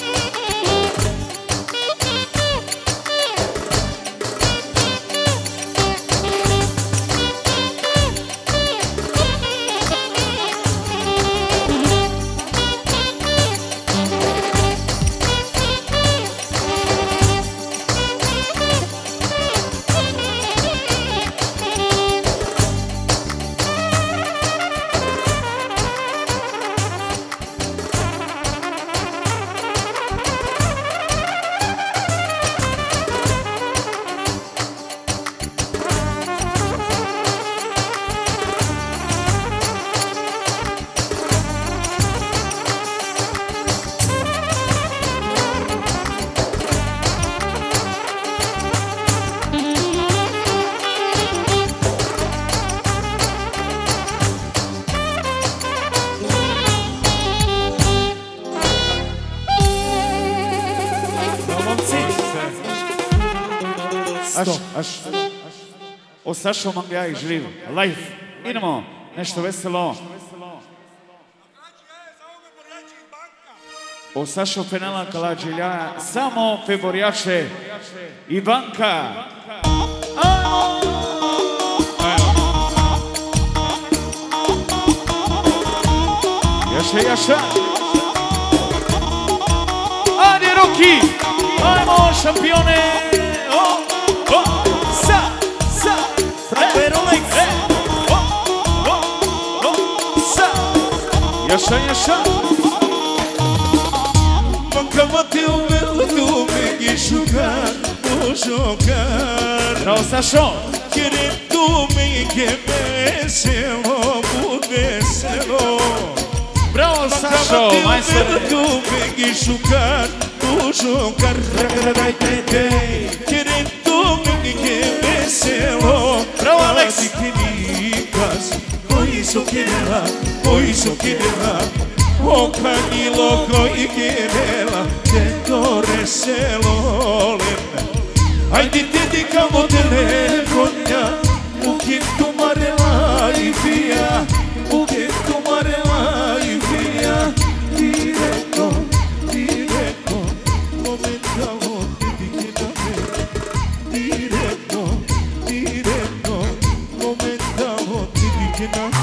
Aš, aš, o Sašo Mangljaj živ, live, idemo, nešto veselo. O Sašo Penela Kaladžilja, samo Feborjače i Banka. Jaša, jaša. Ajde, Roki, ajmo, šampione. Jaša, jaša. Banka mate uvela tu me gišugar, užugar. Bravo, Sašo. Kere tu me ke veselo, bud veselo. Bravo, Sašo, majstor. Banka mate uvela tu me gišugar, užugar. Kere tu me ke veselo. Bravo, Alex. Koji su kirela, koji su kirela, okanilo koji kirela, te to reselo leme. Ajde dedi kamo telefonja, u kintu marela i fija, u kintu marela i fija. Direktno, direktno, momentalo dedi kidame, direktno, direktno, momentalo dedi kidame.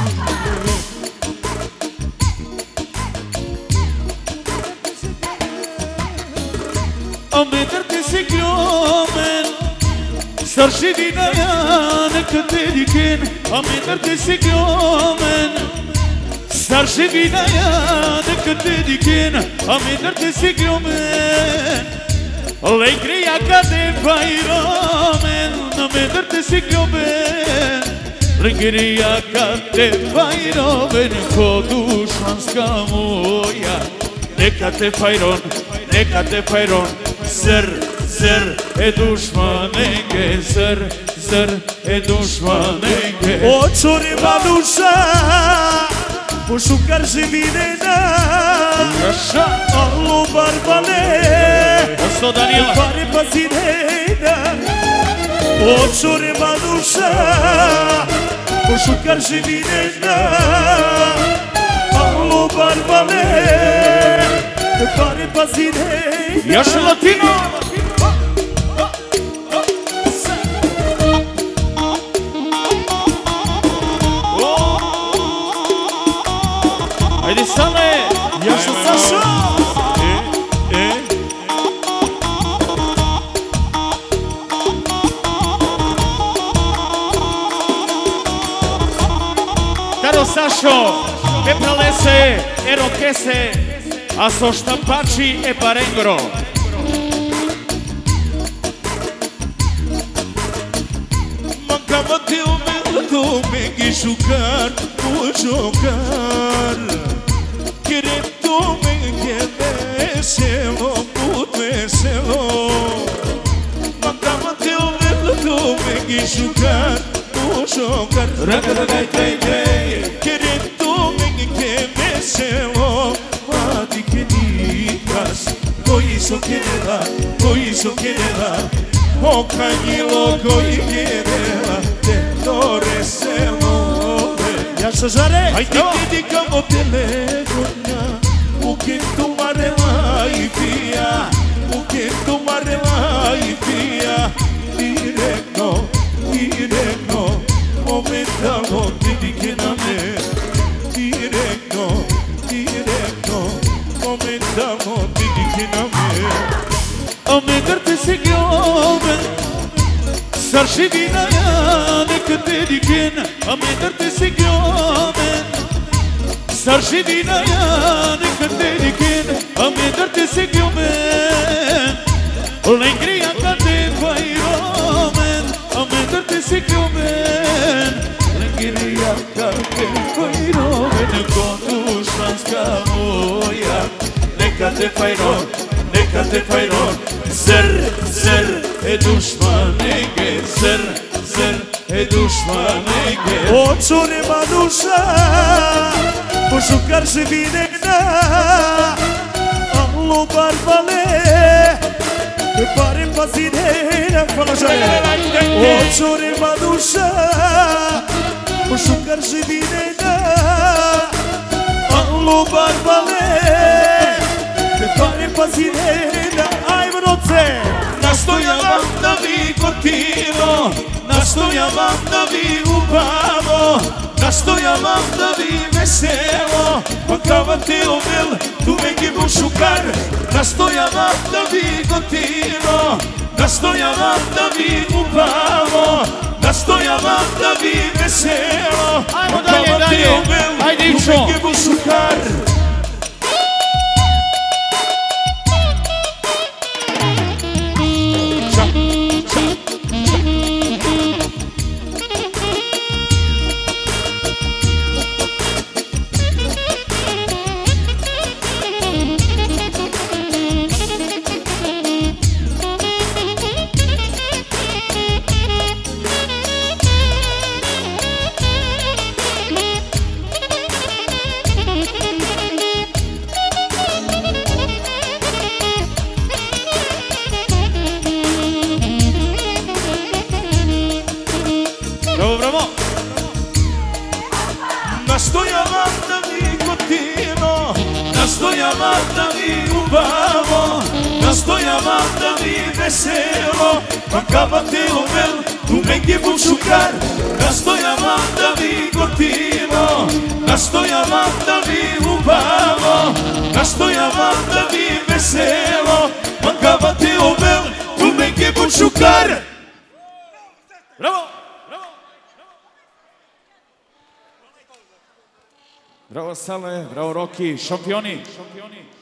A metar te se gljomen, star živi na ja neka te diken. A metar te se gljomen, star živi na ja neka te diken. A metar te se gljomen, lejkri jaka te fajromen. A metar te se gljomen, lejkri jaka te fajromen. Ko dušmanska moja, neka te fajron, neka te fajron. Zr, zr, e dušmanenge, zr, zr, e dušmanenge. Očorima duša, pošukar živinena. Jaša. Alo barbale, Osto Danijela. pare pazine, Očore Manuša, pošukar živinena, alo barbale, pare pazine. Još latino! Ajde Sale! Još Saša! E, e. Caro Sašo, e pralese, e rochese, a so štampači e parengro. Mancava teu meu tome que jogar, vou jogar. Querer tome que veselo, puto veselo. Mancava teu meu tome que jogar, vou jogar. Querer tome que veselo, mati que digas. Coiso que le da, coiso que le da. O canjilo koji vjerela, te dore se move. Ja što žare? Aj ti vidi kamo telefonja, u kentu marela i pija, u kentu marela i pija. Direktno, direktno, momentalno vidi ke na me. Direktno, direktno, momentalno vidi ke na me. A me drte se gjove, sar živina ja neka te diken. A me drte se gjove, sar živina ja neka te diken. A me drte se gjove, l'engria ka te fajromen. A me drte se gjove, l'engria ka te fajromen. Kontu šlanska moja, neka te fajromen. Neka te fajron, zr, zr, e dušmanege, zr, zr, e dušmanege. Očore Manuša, pošukar živinena, alo barbale, pare pazine. Hvala žalje. Očore Manuša, pošukar živinena, alo barbale, pare pazine. Ajmo noce! Nastojavam da vi gotino, nastojavam da vi upamo, nastojavam da vi veselo, mancava teu bel, tu vem que vou chocar. Nastojavam da vi gotino, nastojavam da vi upamo, nastojavam da vi veselo, mancava teu bel, tu vem que vou chocar. Nastojavam da vi gotino, nastojavam da vi ubavo, nastojavam da vi veselo, mancava teu bel, tu vem que vou chocar. Nastojavam da vi gotino, nastojavam da vi ubavo, nastojavam da vi veselo, mancava teu bel, tu vem que vou chocar. Bravo! Bravo Sale, bravo Roki, šampioni.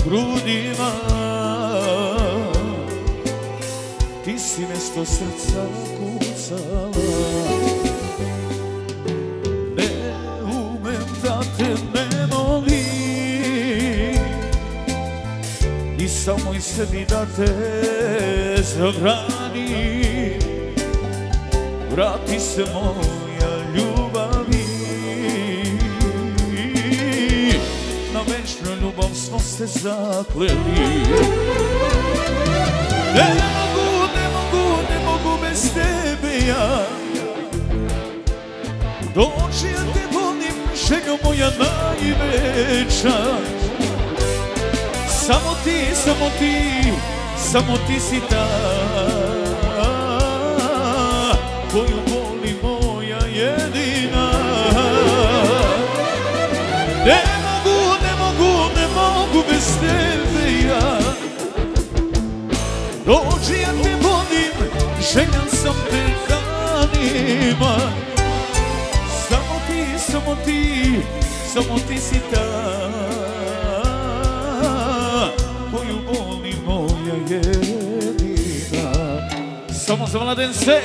grudima. Ti si mesto srca kucala. Ne umem da te ne molim i samo i sebi da te zabranim. Vrati se moja ljubavi, na večnu ljubav smo se zakleli. Ne mogu, ne mogu, ne mogu bez tebe ja. Dođi ja te volim, željo moja najveća. Samo ti, samo ti, samo ti si ta koju voli moja jedina. Ne mogu, ne mogu, ne mogu bez tebe ja. Dođi ja te volim, željan sam te danima. Samo ti, samo ti, samo ti si ta koju voli moja jedina. Samo za mladence.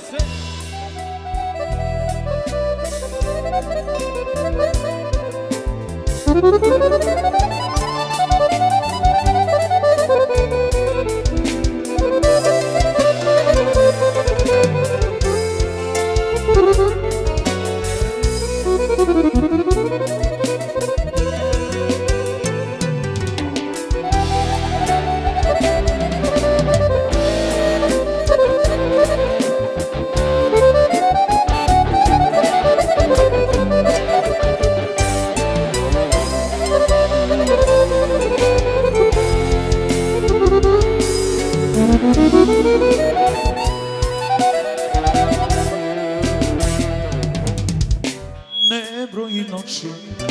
Ne broji noći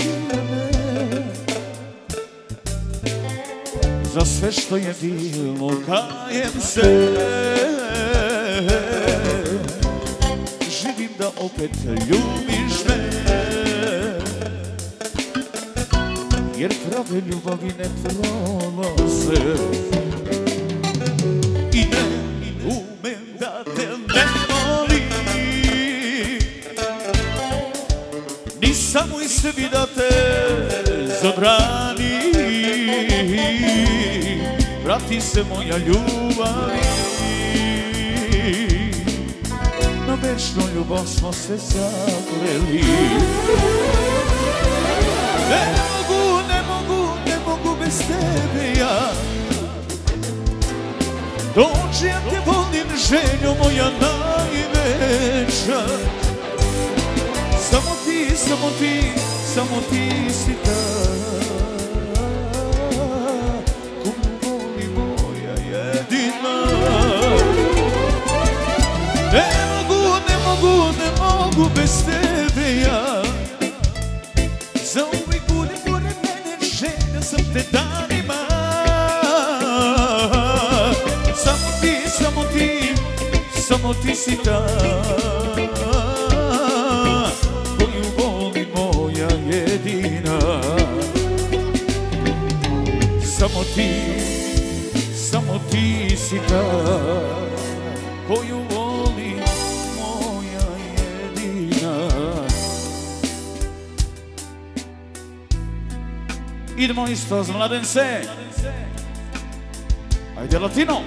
za sve što je bilo, kajem se. Živim da opet ljubiš me, jer prave ljubavi ne prolaze. I ne umem da te ne volim, ni samo i sebi da te zabranim. Vrati se moja ljubavi, na večnu ljubav smo se zakleli. Ne mogu, ne mogu, ne mogu bez tebe ja. Dođi ja te volim, željo moja najveća. Samo ti, samo ti, samo ti si ta koju voli moja jedina. Ne mogu, ne mogu, ne mogu bez tebe ja. Za uvijek budem pored mene, želja sam te danima. Samo ti, samo ti, samo ti si ta koju voli moja jedina. Samo ti, samo ti si ta koju voli moja jedina. Idemo isto za mladence. Ajde Latino.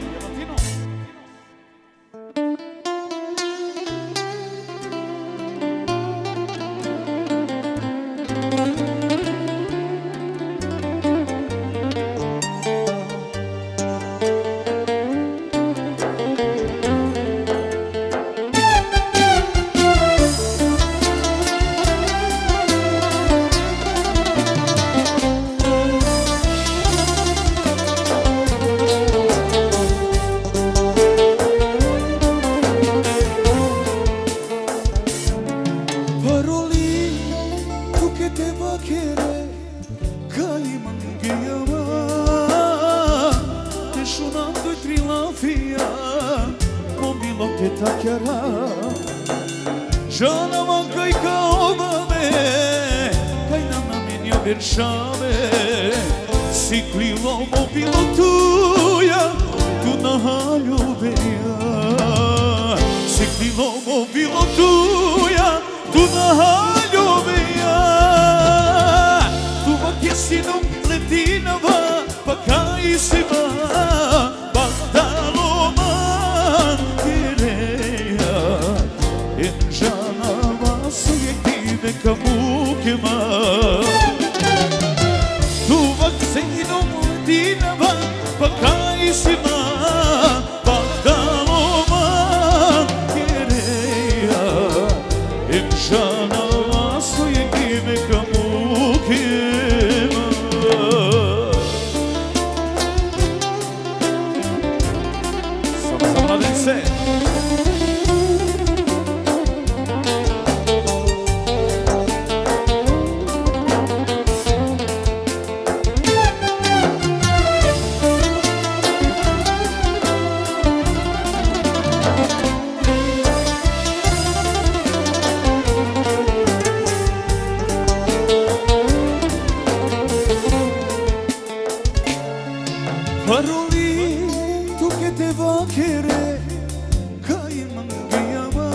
si krilo mo bilo tuja, tu na haljubeja. Si krilo mo bilo tuja, tu na haljubeja. Tu vak je sinom letinava, pa kaj si ma, pa dalo man kireja. En žana vas uvijek ide ka mukima. Tu vak sinom letinava, pa kaj si ma, pa dalo man kireja. En žana vas uvijek ide ka mukima. Paroli tu che te va kere kai mangiyama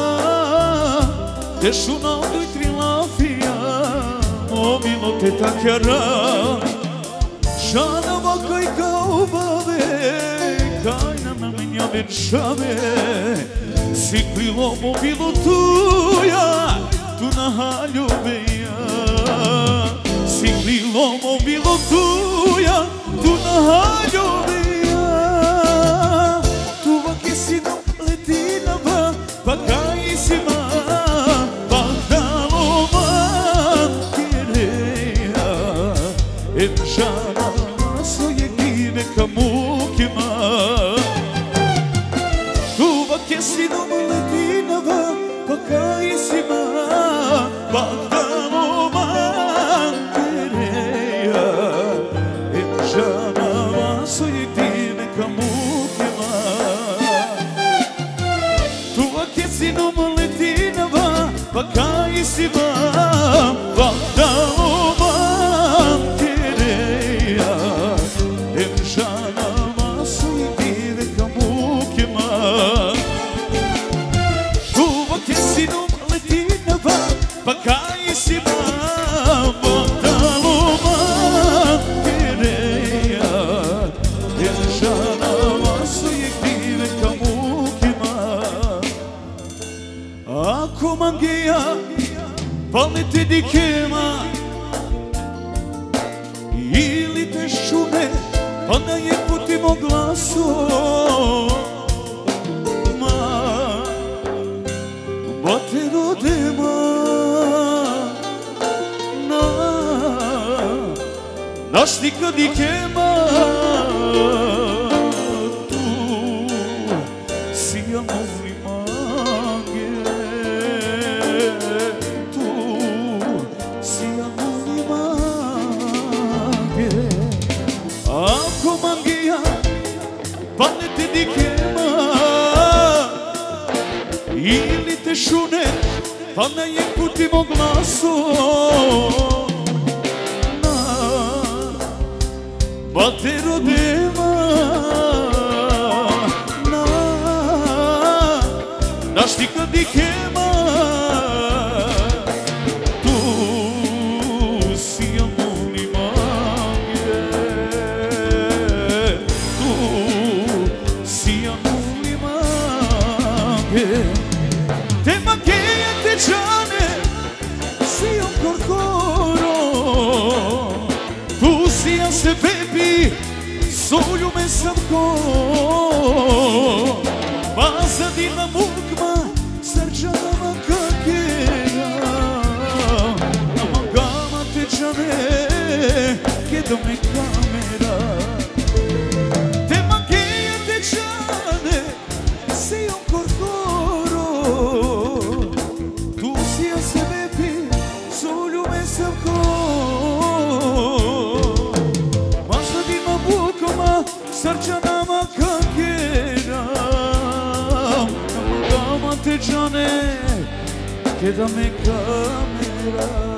te shuna doi tri lafia o bilo te takjara shana va kai kao bave kai na minja venšave si krilo mo bilo tuja tu na haljubeja si krilo mo bilo tuja tu na haljubeja, tu vak je sinom letinava, pa kaj si ma, pa dalo man kireja. En žana svoje gine ka mukima. Tu vak je sinom letinava, pa kaj si ma, pa dalo man kireja. Žana vas uvijek dine ka mukima. Tu vak je sinom letinava, pa kaj si ma, pa dalo man kireja. En žana vas uvijek dine ka mukima. Tu vak je sinom letinava, pa kaj si ma, pa dalo man kireja. En žana vas uvijek dine ka mukima. Ako mangija palite dikema ili te šume pa da je putimo glasom bate rodema na naš nikad dikema tu sija mozli mange tu sija mozli mange ako mangija palete dikema ili te šune pa da je putimo glasom bate rodema na naš nikad dikema tu sija moli mange tu sija moli mange te mageja te džane sijom korkoro tu sija se bebi solju me sam ko bazadina mukma srđanama kakera nama gama te džane kjedo me kamera te mageja te džane sijom korkoro tu sija se bebi solju me sam ko srđanama kakera nama gama te džane keda me kamera